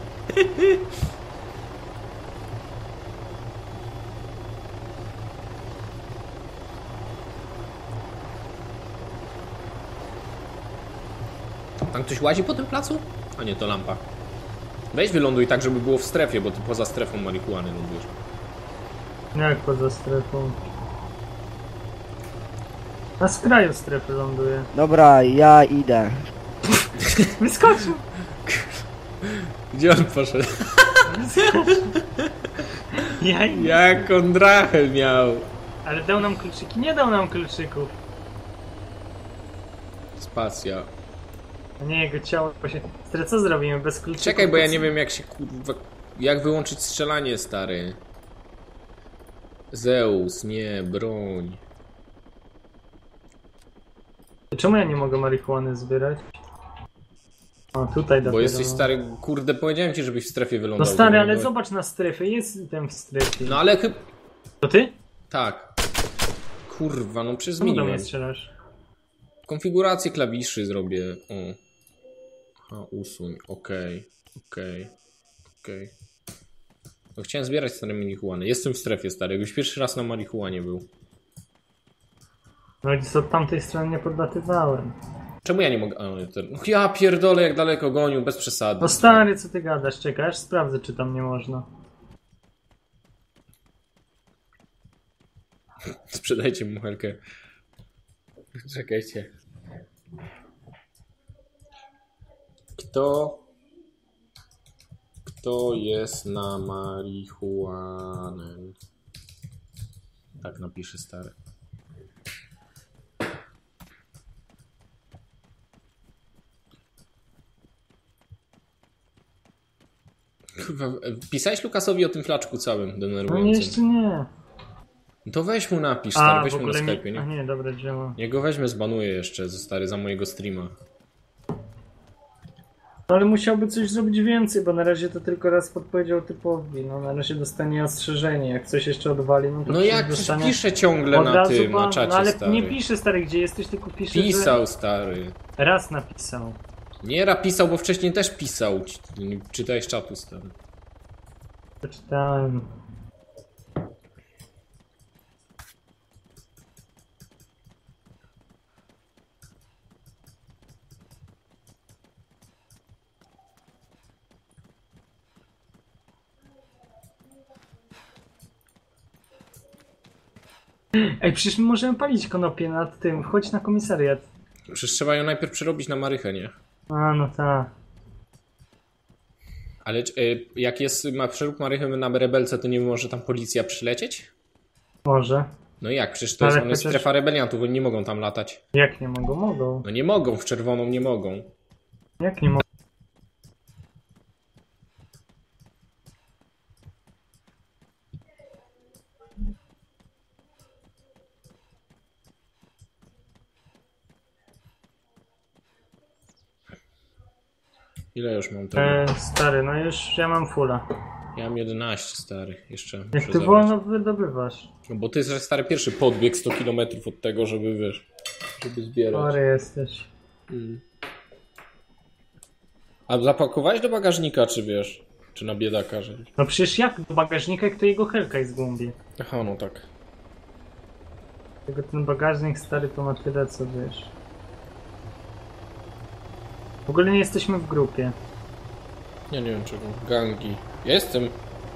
Tam ktoś łazi po tym placu? A nie, to lampa. Weź wyląduj tak, żeby było w strefie, bo ty poza strefą marihuany lądujesz. Jak poza strefą? Na skraju strefy ląduje. Dobra, ja idę. Wyskoczył! Gdzie on poszedł? Ja Jak on drachę miał. Ale dał nam kluczyki? Nie dał nam kluczyków. Spacja. A nie, jego ciało się... Stary, co zrobimy bez kluczyków? Czekaj, bo ja nie wiem jak się kurwa... Jak wyłączyć strzelanie, stary. Zeus, nie, broń. Czemu ja nie mogę marihuany zbierać? O, tutaj dopiero. Bo jesteś stary, kurde, powiedziałem ci, żebyś w strefie No wylądował. stary, ale Bo- zobacz na strefę, jest ten w strefie. No ale chyba... To ty? Tak. Kurwa, no przecież Czemu do mnie zmieniłem. strzelasz? Konfigurację klawiszy zrobię. O. A, usuń. Okej. No chciałem zbierać stare marihuany. Jestem w strefie, stary. Jakbyś pierwszy raz na marihuanie był. No i co, od tamtej strony nie podlatywałem. Czemu ja nie mogę... A, ja pierdolę, jak daleko gonił, bez przesady. No stary, co ty gadasz? Czekaj, aż sprawdzę, czy tam nie można. Sprzedajcie mu helkę. Czekajcie. Kto jest na marihuanę? Tak napiszę, stary. Kurwa, pisałeś Lukasowi o tym flaczku całym No nie, denerwującym? jeszcze nie. To weź mu napisz, stary, A, weź w mu na ogóle Skype'ie, nie... A nie? nie, dobra, działa. Ja go weźmie, zbanuję jeszcze, stary, za mojego streama. No ale musiałby coś zrobić więcej, bo na razie to tylko raz podpowiedział typowi. No na razie dostanie ostrzeżenie, jak coś jeszcze odwali, no to No przecież jak dostanie... pisze ciągle Od na razu tym, na ban- czacie, no ale stary. nie pisze, stary, gdzie jesteś, tylko pisze, Pisał, stary. że... Raz napisał. Nie pisał, bo wcześniej też pisał. Nie czytałeś czatu, stary. Przeczytałem. Ej, przecież my możemy palić konopie nad tym. Wchodź na komisariat. Przecież trzeba ją najpierw przerobić na marychę, nie? A, no tak. Ale jak jest przerób marychę na rebelce, to nie może tam policja przylecieć? Może. No jak? Przecież to jest, Ale jest chociaż- strefa rebeliantów, oni nie mogą tam latać. Jak nie mogą? Mogą. No nie mogą, w czerwoną nie mogą. Jak nie mogą? Ile już mam tego? Stary, no już ja mam fulla. Ja mam 11, stary. Jeszcze Jak muszę ty zabrać. wolno wydobywasz. No bo ty jesteś stary pierwszy podbieg 100 km od tego, żeby wiesz, żeby zbierać. Chory jesteś. A zapakowałeś do bagażnika, czy wiesz? Czy na biedaka, że... No przecież jak do bagażnika, jak to jego helka jest głębiej. Aha, no tak. Tylko ten bagażnik stary to ma tyle co wiesz. W ogóle nie jesteśmy w grupie. Ja nie wiem czego. Gangi. Ja jestem.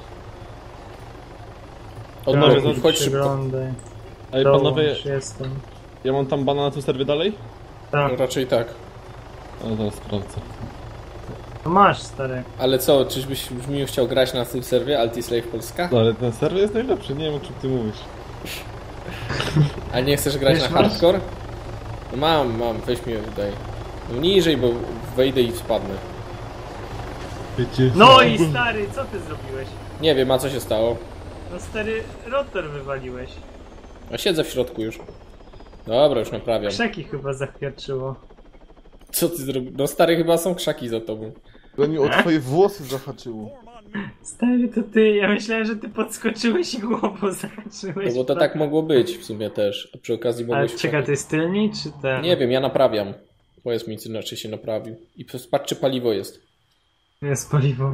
Panowie, Odnowy, chodź szybko. Przyglądaj. Ej, panowie, Dołącz, jestem. ja mam tam bana na tu serwie dalej? Tak, No, raczej tak. Ale zaraz sprawdzę. to masz stary. Ale co, czyżbyś już mi chciał grać na tym serwie Altislave Polska? No ale ten serwer jest najlepszy, nie wiem o czym ty mówisz. A nie chcesz grać Wiesz, na masz? hardcore? No mam, weź mi daj. No niżej, bo wejdę i spadnę. Wiecie, No i stary, co ty zrobiłeś? Nie wiem, a co się stało? No stary, rotor wywaliłeś. A siedzę w środku już. Dobra, już naprawiam. Krzaki chyba zachwiaczyło. Co ty zrobiłeś? No stary, chyba są krzaki za tobą. Goniu, o twoje włosy zahaczyło. Stary, to ty, ja myślałem, że ty podskoczyłeś i głową zahaczyłeś. No bo to tak mogło być w sumie też. A przy okazji Ale mogłeś... czekaj, to jest tylni, czy ten? Nie wiem, ja naprawiam. Powiedz mi, czy inaczej się naprawił. I patrz, czy paliwo jest. Jest paliwo.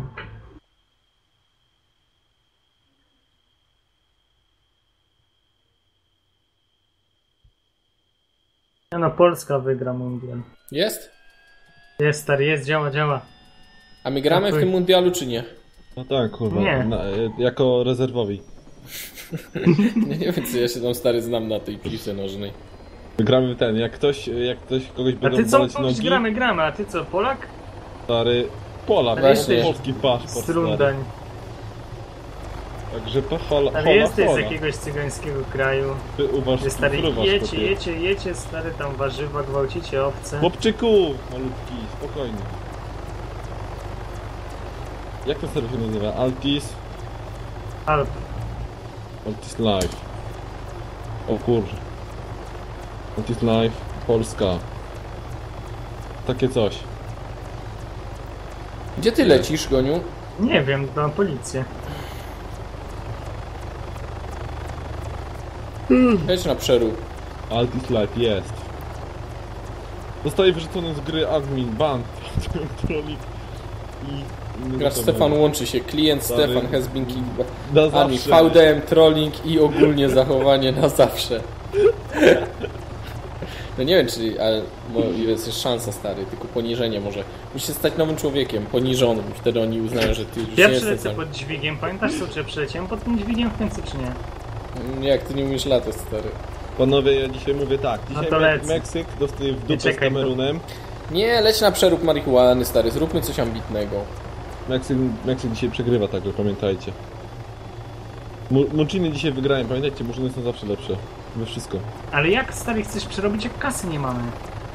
Ja no, Polska wygra mundial. Jest? Jest stary, jest, działa. A my gramy w tym mundialu, czy nie? No tak, kurwa, Nie. jako rezerwowi. Nie wiem, co ja się tam stary znam na tej piłce nożnej. Gramy w ten, jak ktoś kogoś A będą ty co? boleć Powiedz, nogi, gramy, a ty co, Polak? stary, Polak, Ale jesteś- polski paszport, stary. Strundań. Także to hola, Ale hola, jesteś z hola. jakiegoś cygańskiego kraju. Ty uważ, Ty stary, fruwasz, chłopie. jecie stary, tam warzywa, gwałcicie owce. Chłopczyku, malutki, spokojnie. Jak to serwer się nazywa? Altis Alp. Live. O kurczę. Altis Live, Polska. Takie coś. Gdzie ty lecisz, Goniu? Nie wiem, mam policję. Leć na przerób. Altis Live jest. Zostaje wyrzucony z gry admin, ban, trolling i... Gracz Stefan łączy się. Klient Stary. Stefan has been killed. Na Admin, zawsze. VDM, trolling i ogólnie zachowanie na zawsze. No nie wiem, czy... Ale jest szansa, stary. Tylko poniżenie może. Musisz stać nowym człowiekiem, poniżonym. Wtedy oni uznają, że ty już Ja nie jesteś przylecę tam. pod dźwigiem, pamiętasz co, czy ja przyleciałem pod tym dźwigiem w końcu, czy nie? Jak ty nie umiesz latać, stary. Panowie, ja dzisiaj mówię tak. Dzisiaj No to lecę. Meksyk dostaje w dupę z czekaj, Kamerunem. Nie, leć na przerób marihuany, stary. Zróbmy coś ambitnego. Meksyk dzisiaj przegrywa, także pamiętajcie. Muciny dzisiaj wygrają, pamiętajcie, murzyny są zawsze lepsze. We wszystko. Ale jak stary chcesz przerobić, jak kasy nie mamy?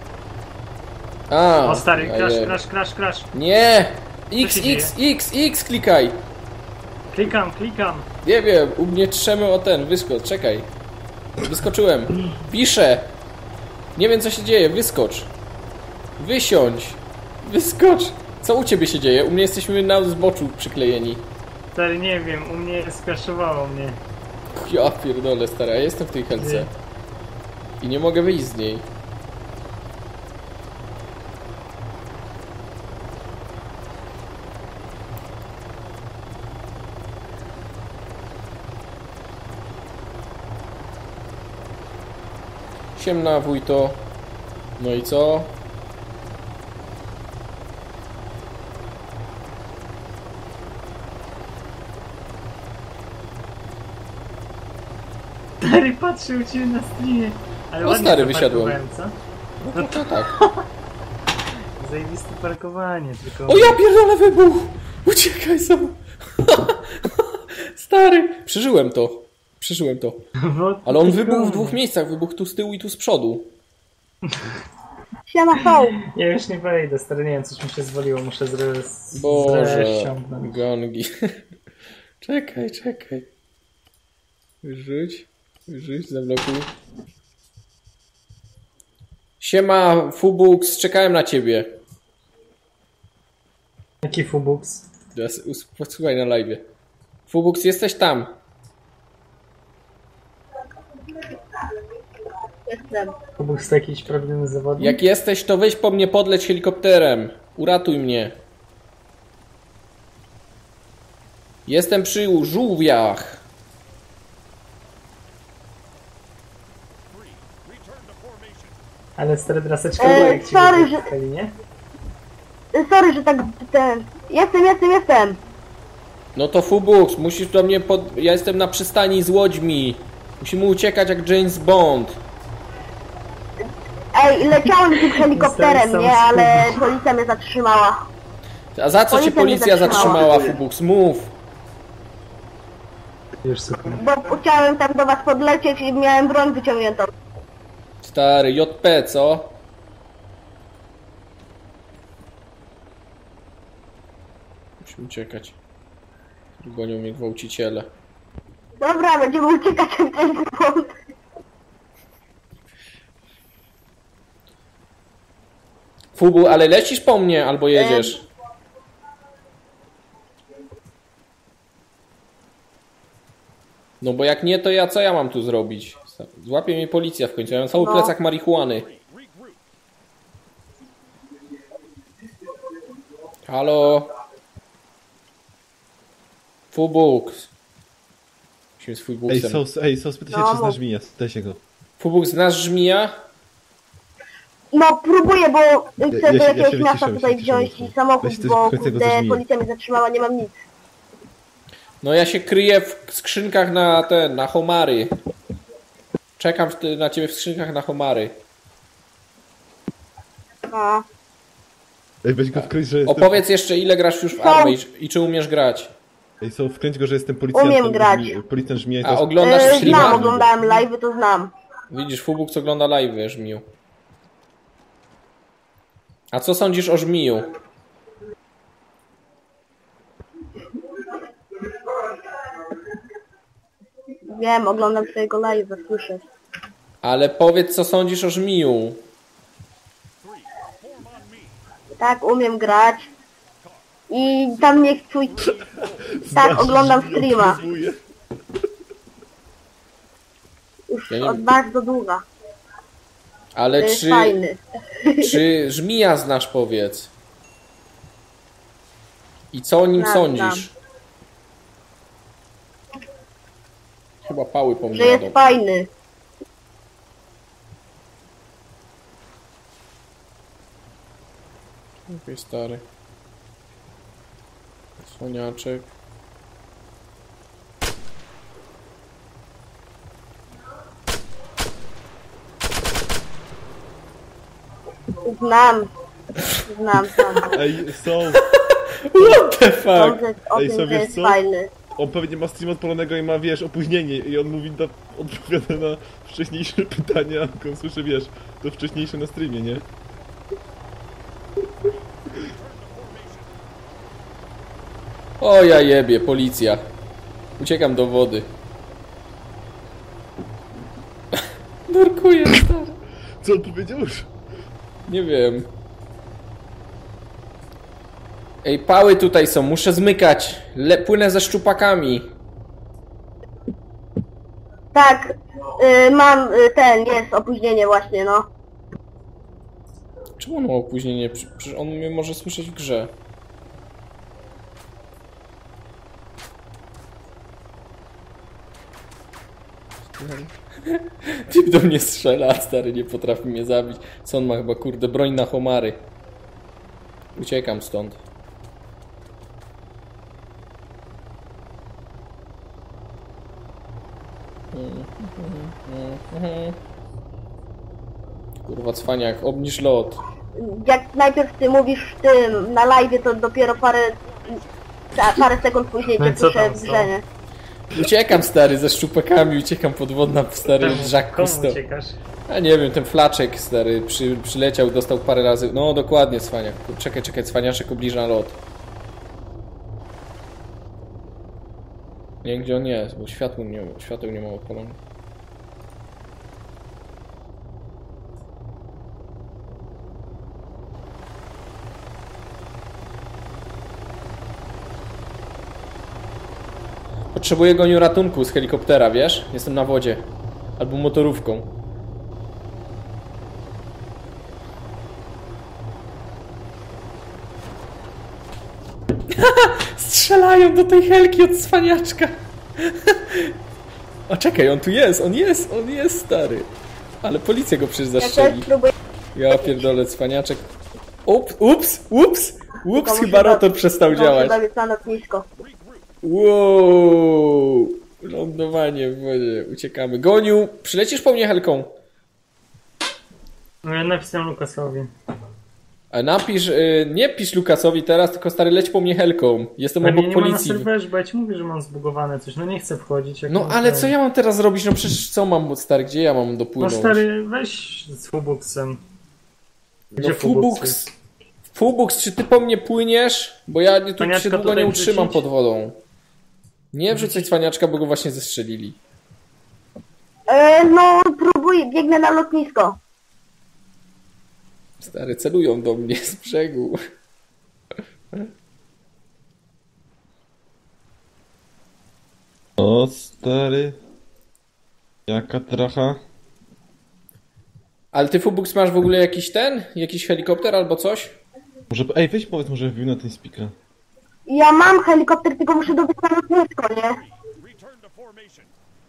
A, O stary, ojej. crash. Nie! Co się X, klikaj! Klikam. Nie wiem, u mnie trzemy o ten, wyskocz, czekaj. Wyskoczyłem. Piszę! Nie wiem co się dzieje, wyskocz. Wysiądź. Wyskocz. Co u ciebie się dzieje? U mnie jesteśmy na zboczu przyklejeni. Stary, nie wiem, u mnie skraszowało mnie. Ja pierdolę, stary, ja jestem w tej helce. Nie. I nie mogę wyjść z niej. Siemna, wójto. No i co? Stary patrzył cię na streamie. Ale O, ładnie stary, zaparkowałem, wysiadłem. co? No to tak. Zajebiste parkowanie, tylko... O ja pierdolę wybuch! Uciekaj sam! Stary! Przeżyłem to. Przeżyłem to. Bo- Ale on wybuchł w dwóch miejscach. Wybuchł tu z tyłu i tu z przodu. Siema, są. Ja już nie wejdę, stary, nie wiem, coś mi się zwaliło, muszę Boże. ściągnąć. Gangi. Czekaj, czekaj. Wyrzuć. Wyrzuć, zablokuj. Siema, Fubux, czekałem na ciebie. Jaki Fubux? Teraz posłuchaj na live. Fubux, jesteś tam. Jestem. Fubux to jakiś prawdziwy zawodnik? Jak jesteś, to weź po mnie, podleć helikopterem. Uratuj mnie. Jestem przy żółwiach. Return to formation. Ale stary draseczka była jak ci sorry, wybuchali, nie? Sorry, że tak ten... Jestem. No to Fubux, musisz do mnie Ja jestem na przystani z łodźmi. Musimy uciekać jak James Bond. Ej, leciałem tym helikopterem, Zostałem nie? sam Ale policja mnie zatrzymała. A za co cię policja zatrzymała, Fubux? Mów. Już super. Bo chciałem tam do was podlecieć i miałem broń wyciągniętą. Stary, JP, co? Musimy uciekać. Gonią mnie gwałciciele. Dobra, będziemy uciekać w ten błąd. Fubu, ale lecisz po mnie albo jedziesz? No bo jak nie, to ja co ja mam tu zrobić? Złapie mnie policja w końcu. Ja mam cały plecak marihuany. Regroup. Halo? Fubux. Musimy z Fubuxem. spytaj się, No, czy znasz Żmija. Spytaj się go. Fubux, znasz żmija? No, próbuję, bo chcę Ja do się jakiegoś wyciszę, miasta ja się tutaj wyciszę, wziąć mocno. i samochód, Weź też bo końcego kurde, ze żmija. policja mnie zatrzymała, nie mam nic. No ja się kryję w skrzynkach na homary. Czekam na ciebie w skrzynkach na homary. A, Ej, weź go wkręć, że jestem... Opowiedz jeszcze, ile grasz już w armę i czy umiesz grać. Ej, wkręć go, że jestem policjantem. Umiem grać. Policjant Żmija i A teraz... oglądasz znam, streama? oglądałem live, to znam. Widzisz, Fubux ogląda live, Żmiju. A co sądzisz o Żmiju? Wiem, oglądam swojego live, słyszę. Ale powiedz, co sądzisz o Żmiju. Tak, umiem grać. I tam niech twój... Tak, oglądam streama. Już Ja nie- od bardzo długa. Ale To jest czy fajny. Żmija znasz, powiedz? I co o nim Znam, sądzisz? Chyba pały po mnie Że jest jadą. fajny. Okej, stary. Słoniaczek. Znam. Znam. Ej, są... What the fuck? Sądzę o Ej, tym, sobie że jest co? fajny. On pewnie ma stream odpalonego i ma, wiesz, opóźnienie i on mówi, odpowiada na wcześniejsze pytania, a on słyszy, wiesz, to wcześniejsze na streamie, nie? O ja jebie, policja. Uciekam do wody. Nurkuję, stary. Co on powiedział już? Nie wiem. Ej, pały tutaj są, muszę zmykać. Płynę ze szczupakami. Tak, mam jest opóźnienie właśnie, no. Czemu on ma opóźnienie? Przecież on mnie może słyszeć w grze. Typ do mnie strzela, a stary nie potrafi mnie zabić. Co on ma chyba, kurde, broń na homary. Uciekam stąd. Kurwa, cwaniak, obniż lot. Jak najpierw ty mówisz tym na live, to dopiero parę sekund później No i cię co słyszę tam, w co? grze, nie? Uciekam, stary, ze szczupakami, uciekam podwodna, stary, Jacques Komu Cousteau. uciekasz? A nie wiem, ten flaczek, stary, przyleciał, dostał parę razy. No, dokładnie, cwaniak. Czekaj, cwaniaczek obniża lot. Nie wiem, gdzie on jest, bo świateł nie ma odpalonych. Potrzebuję goniu ratunku z helikoptera, wiesz? Jestem na wodzie. Albo motorówką. Strzelają do tej helki od cwaniaczka. O, czekaj, on tu jest, on jest, stary. Ale policja go przecież Ja też zastrzeli. próbuję. Ja pierdolę, cwaniaczek. Ups, Tylko chyba muszę rotor przestał działać. dobiec na lotnisko. Wow, lądowanie w wodzie, uciekamy. Goniu, przylecisz po mnie helką. No ja napisałem Lukasowi. A napisz, nie pisz Lukasowi teraz, tylko stary, leć po mnie helką. Jestem Ale mnie obok nie ma na policji. serwerze, bo ja ci mówię, że mam zbugowane coś. No nie chcę wchodzić. Jak No mam ale ten- co ja mam teraz zrobić? No przecież co mam, stary, gdzie ja mam No dopłynąć? stary, weź z Fubuxem. Gdzie No Fubux jest? Fubux, czy ty po mnie płyniesz? Bo ja tu się Cwaniaczka długo nie tutaj utrzymam wrzucić? pod wodą. Nie wrzucaj cwaniaczka, bo go właśnie zestrzelili. No próbuj, biegnę na lotnisko. Stary, celują do mnie z brzegu. O, stary. Jaka tracha. Ale ty, Fubux, masz w ogóle jakiś helikopter albo coś? Może, ej, weź powiedz, może wbił na ten speaker. Ja mam helikopter, tylko muszę dobiec na lotnisko, nie? Return to formation.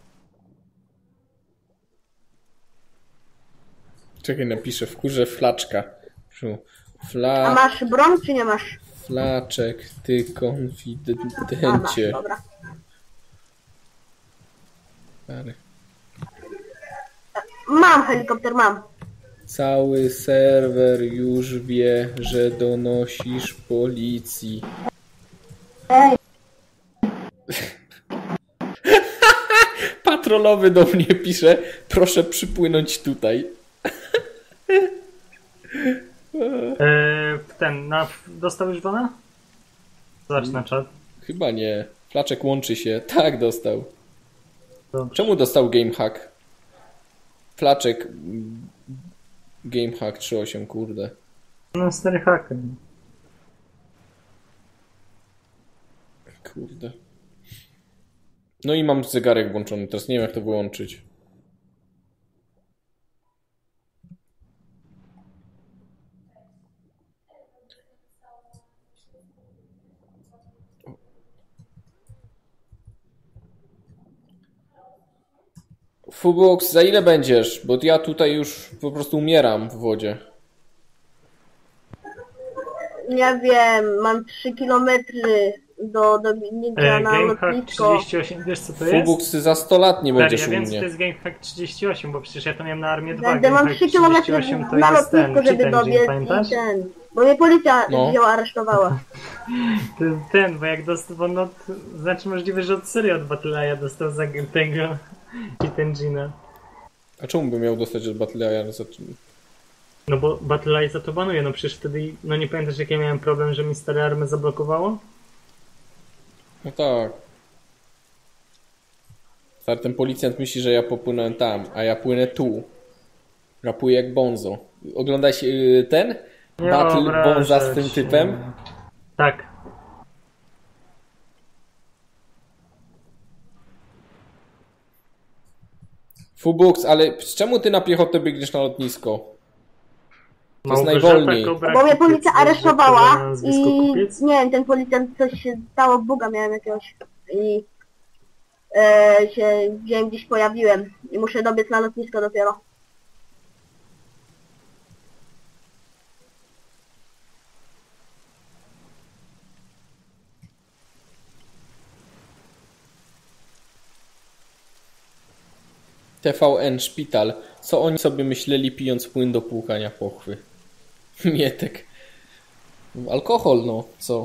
Czekaj, napiszę, wkurzę flaczka. A masz broń, czy nie masz? Flaczek, ty A, masz, konfidencie. dobra. Stary. Mam helikopter, mam. Cały serwer już wie, że donosisz policji. Ej, Patrolowy do mnie pisze, proszę przypłynąć tutaj. Dostał już bana? Zobacz na czat. Chyba nie. Flaczek łączy się. Tak, dostał. Dobrze. Czemu dostał gamehack? Flaczek gamehack 3.8, kurde. No stary haker. Kurde. No i mam zegarek włączony, teraz nie wiem jak to wyłączyć. Fubox, za ile będziesz? Bo ja tutaj już po prostu umieram w wodzie. nie wiem, mam 3 kilometry do biegnięcia na Gamehack lotnisko. 38, wiesz co to jest? Fubox, ty za 100 lat nie Stary, będziesz ja u wiem co to mnie. jest Gamehack 38, bo przecież ja to miałem na Armię 2. Będę mam 3 kilometry to na jest ten, lotnisko, żeby cheat engine, dobiec pamiętasz? i ten. Bo mnie policja No. wzięła, aresztowała. Ten, bo jak dostał, bo no, znaczy możliwe, że od serii od Battle'a dostał za tego cheat engine'a. A czemu by miał dostać od Battle'a? No bo Battle'eye za to banuje, no przecież wtedy, no nie pamiętasz jak ja miałem problem, że mi stare army zablokowało? No tak. Stary, ten policjant myśli, że ja popłynąłem tam, a ja płynę tu. Rapuję jak Bonzo. Oglądaj się ten? Nie Battle wyobrażać Bonza z tym się. typem? Tak. Fubox, ale czemu ty na piechotę biegniesz na lotnisko? To jest Małgorzata najwolniej. Kobra Bo mnie Kupiec, policja wiesz, aresztowała jak to nazwisko i Kupiec? nie wiem, ten policjant coś się stało, buga miałem jakiegoś i się gdzieś pojawiłem i muszę dobiec na lotnisko dopiero. TVN, szpital. Co oni sobie myśleli, pijąc płyn do płukania pochwy? Mietek. Alkohol, no. Co?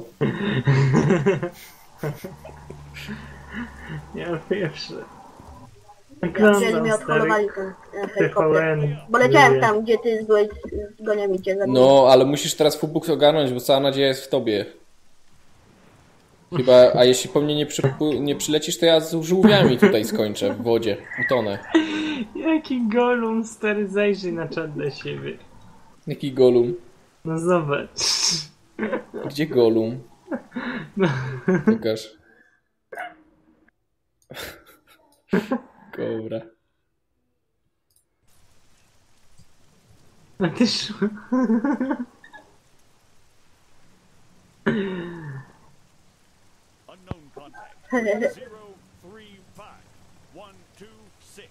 Ja pierwszy. Jeżeli mnie odholowali ten helikopter. Bo leciałem tam, gdzie ty byłeś z goniami cię zabiłem. No, ale musisz teraz Fubuks ogarnąć, bo cała nadzieja jest w tobie. Chyba, a jeśli po mnie nie przylecisz, to ja z żółwiami tutaj skończę w wodzie. Utonę. Jaki Golum, stary, zajrzyj na czat dla siebie. Jaki Golum? No zobacz. Gdzie Golum? No. Pokaż. Dobra. A ty szło. Unknown contact. 035 126.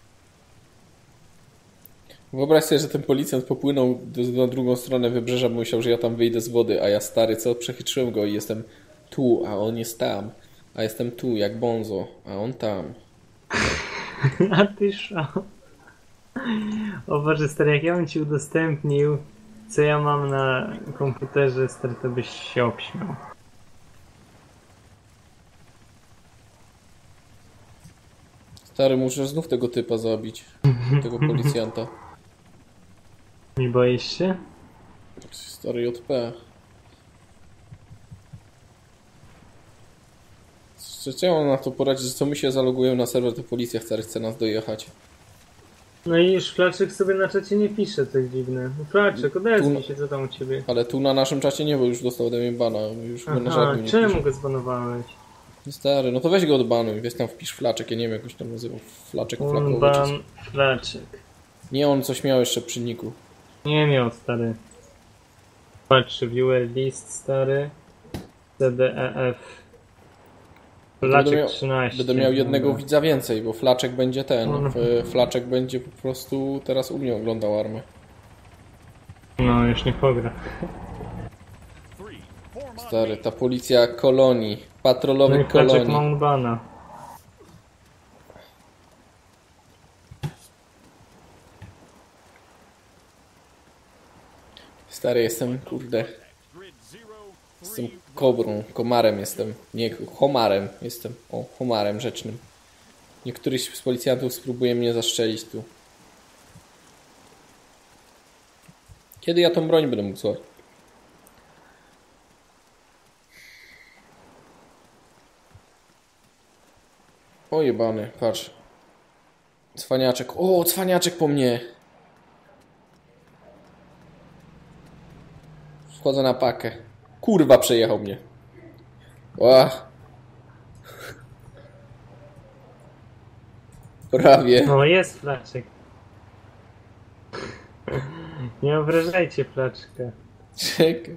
Wyobraź sobie, że ten policjant popłynął na drugą stronę wybrzeża, bo myślał, że ja tam wyjdę z wody, a ja stary, co? Przechytrzyłem go i jestem tu, a on jest tam. A jestem tu, jak Bonzo, a on tam. A ty szło. O Boże, stary, jak ja bym ci udostępnił, co ja mam na komputerze, stary, to byś się obśmiał. Stary, muszę znów tego typa zabić. Tego policjanta. Nie boisz się? Stary JP. Co ja mam na to poradzić, że co my się zalogujemy na serwer, to policja chce nas dojechać. No i Flaczek sobie na czacie nie pisze, coś dziwne. Flaczek, odezwij się, co tam u ciebie. Ale tu na naszym czacie nie, bo już dostał ode mnie bana. Już go na Aha, żadnym nie czemu pisze. go zbanowałeś? Stary, no to weź go odbanuj, weź tam wpisz Flaczek, ja nie wiem jak go się tam nazywa. Flaczek, Flakowy. Unban Flaczek. Nie, on coś miał jeszcze przy niku. Nie miał, stary. Patrz, viewer list, stary. CDEF. Flaczek 13. Będę miał jednego widza więcej, bo Flaczek będzie ten. Flaczek będzie po prostu teraz u mnie oglądał armię. No, już nie pogra. Stary, ta policja kolonii, No i patrolowych Flaczek kolonii. ma unbana. Stary, jestem, kurde. Jestem kobrą, komarem jestem. Nie, homarem jestem. O, homarem rzecznym. Niektóryś z policjantów spróbuje mnie zastrzelić tu. Kiedy ja tą broń będę mógł słuchać? O jebany, patrz. Cwaniaczek. O, cwaniaczek po mnie. Wchodzę na pakę. Kurwa, przejechał mnie. Ła. Prawie. No, jest Flaczek. Nie obrażajcie Flaczka. Czekaj.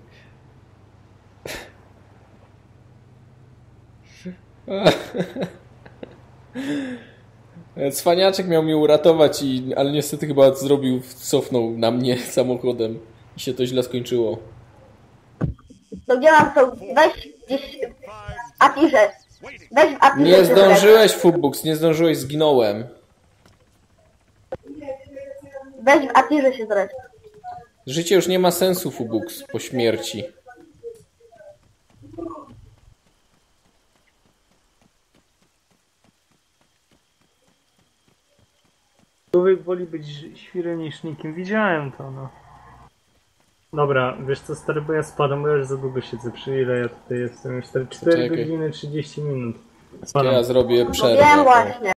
Cwaniaczek miał mnie uratować, ale niestety chyba cofnął na mnie samochodem i się to źle skończyło. To gdzie mam to? Weź gdzieś w Atirze. Weź w Atirze. Nie zdążyłeś, Fubuks, nie zdążyłeś, zginąłem. Weź w Atirze się zresztą. Życie już nie ma sensu, Fubuks, po śmierci. Człowiek woli być świrem niż nikim. Widziałem to, no. Dobra, wiesz co, stary, bo ja spadam, bo ja już za długo siedzę. Przy ile ja tutaj jestem? Już 4 Czekaj. godziny 30 minut. Ja zrobię No przerwę. wiem O. właśnie.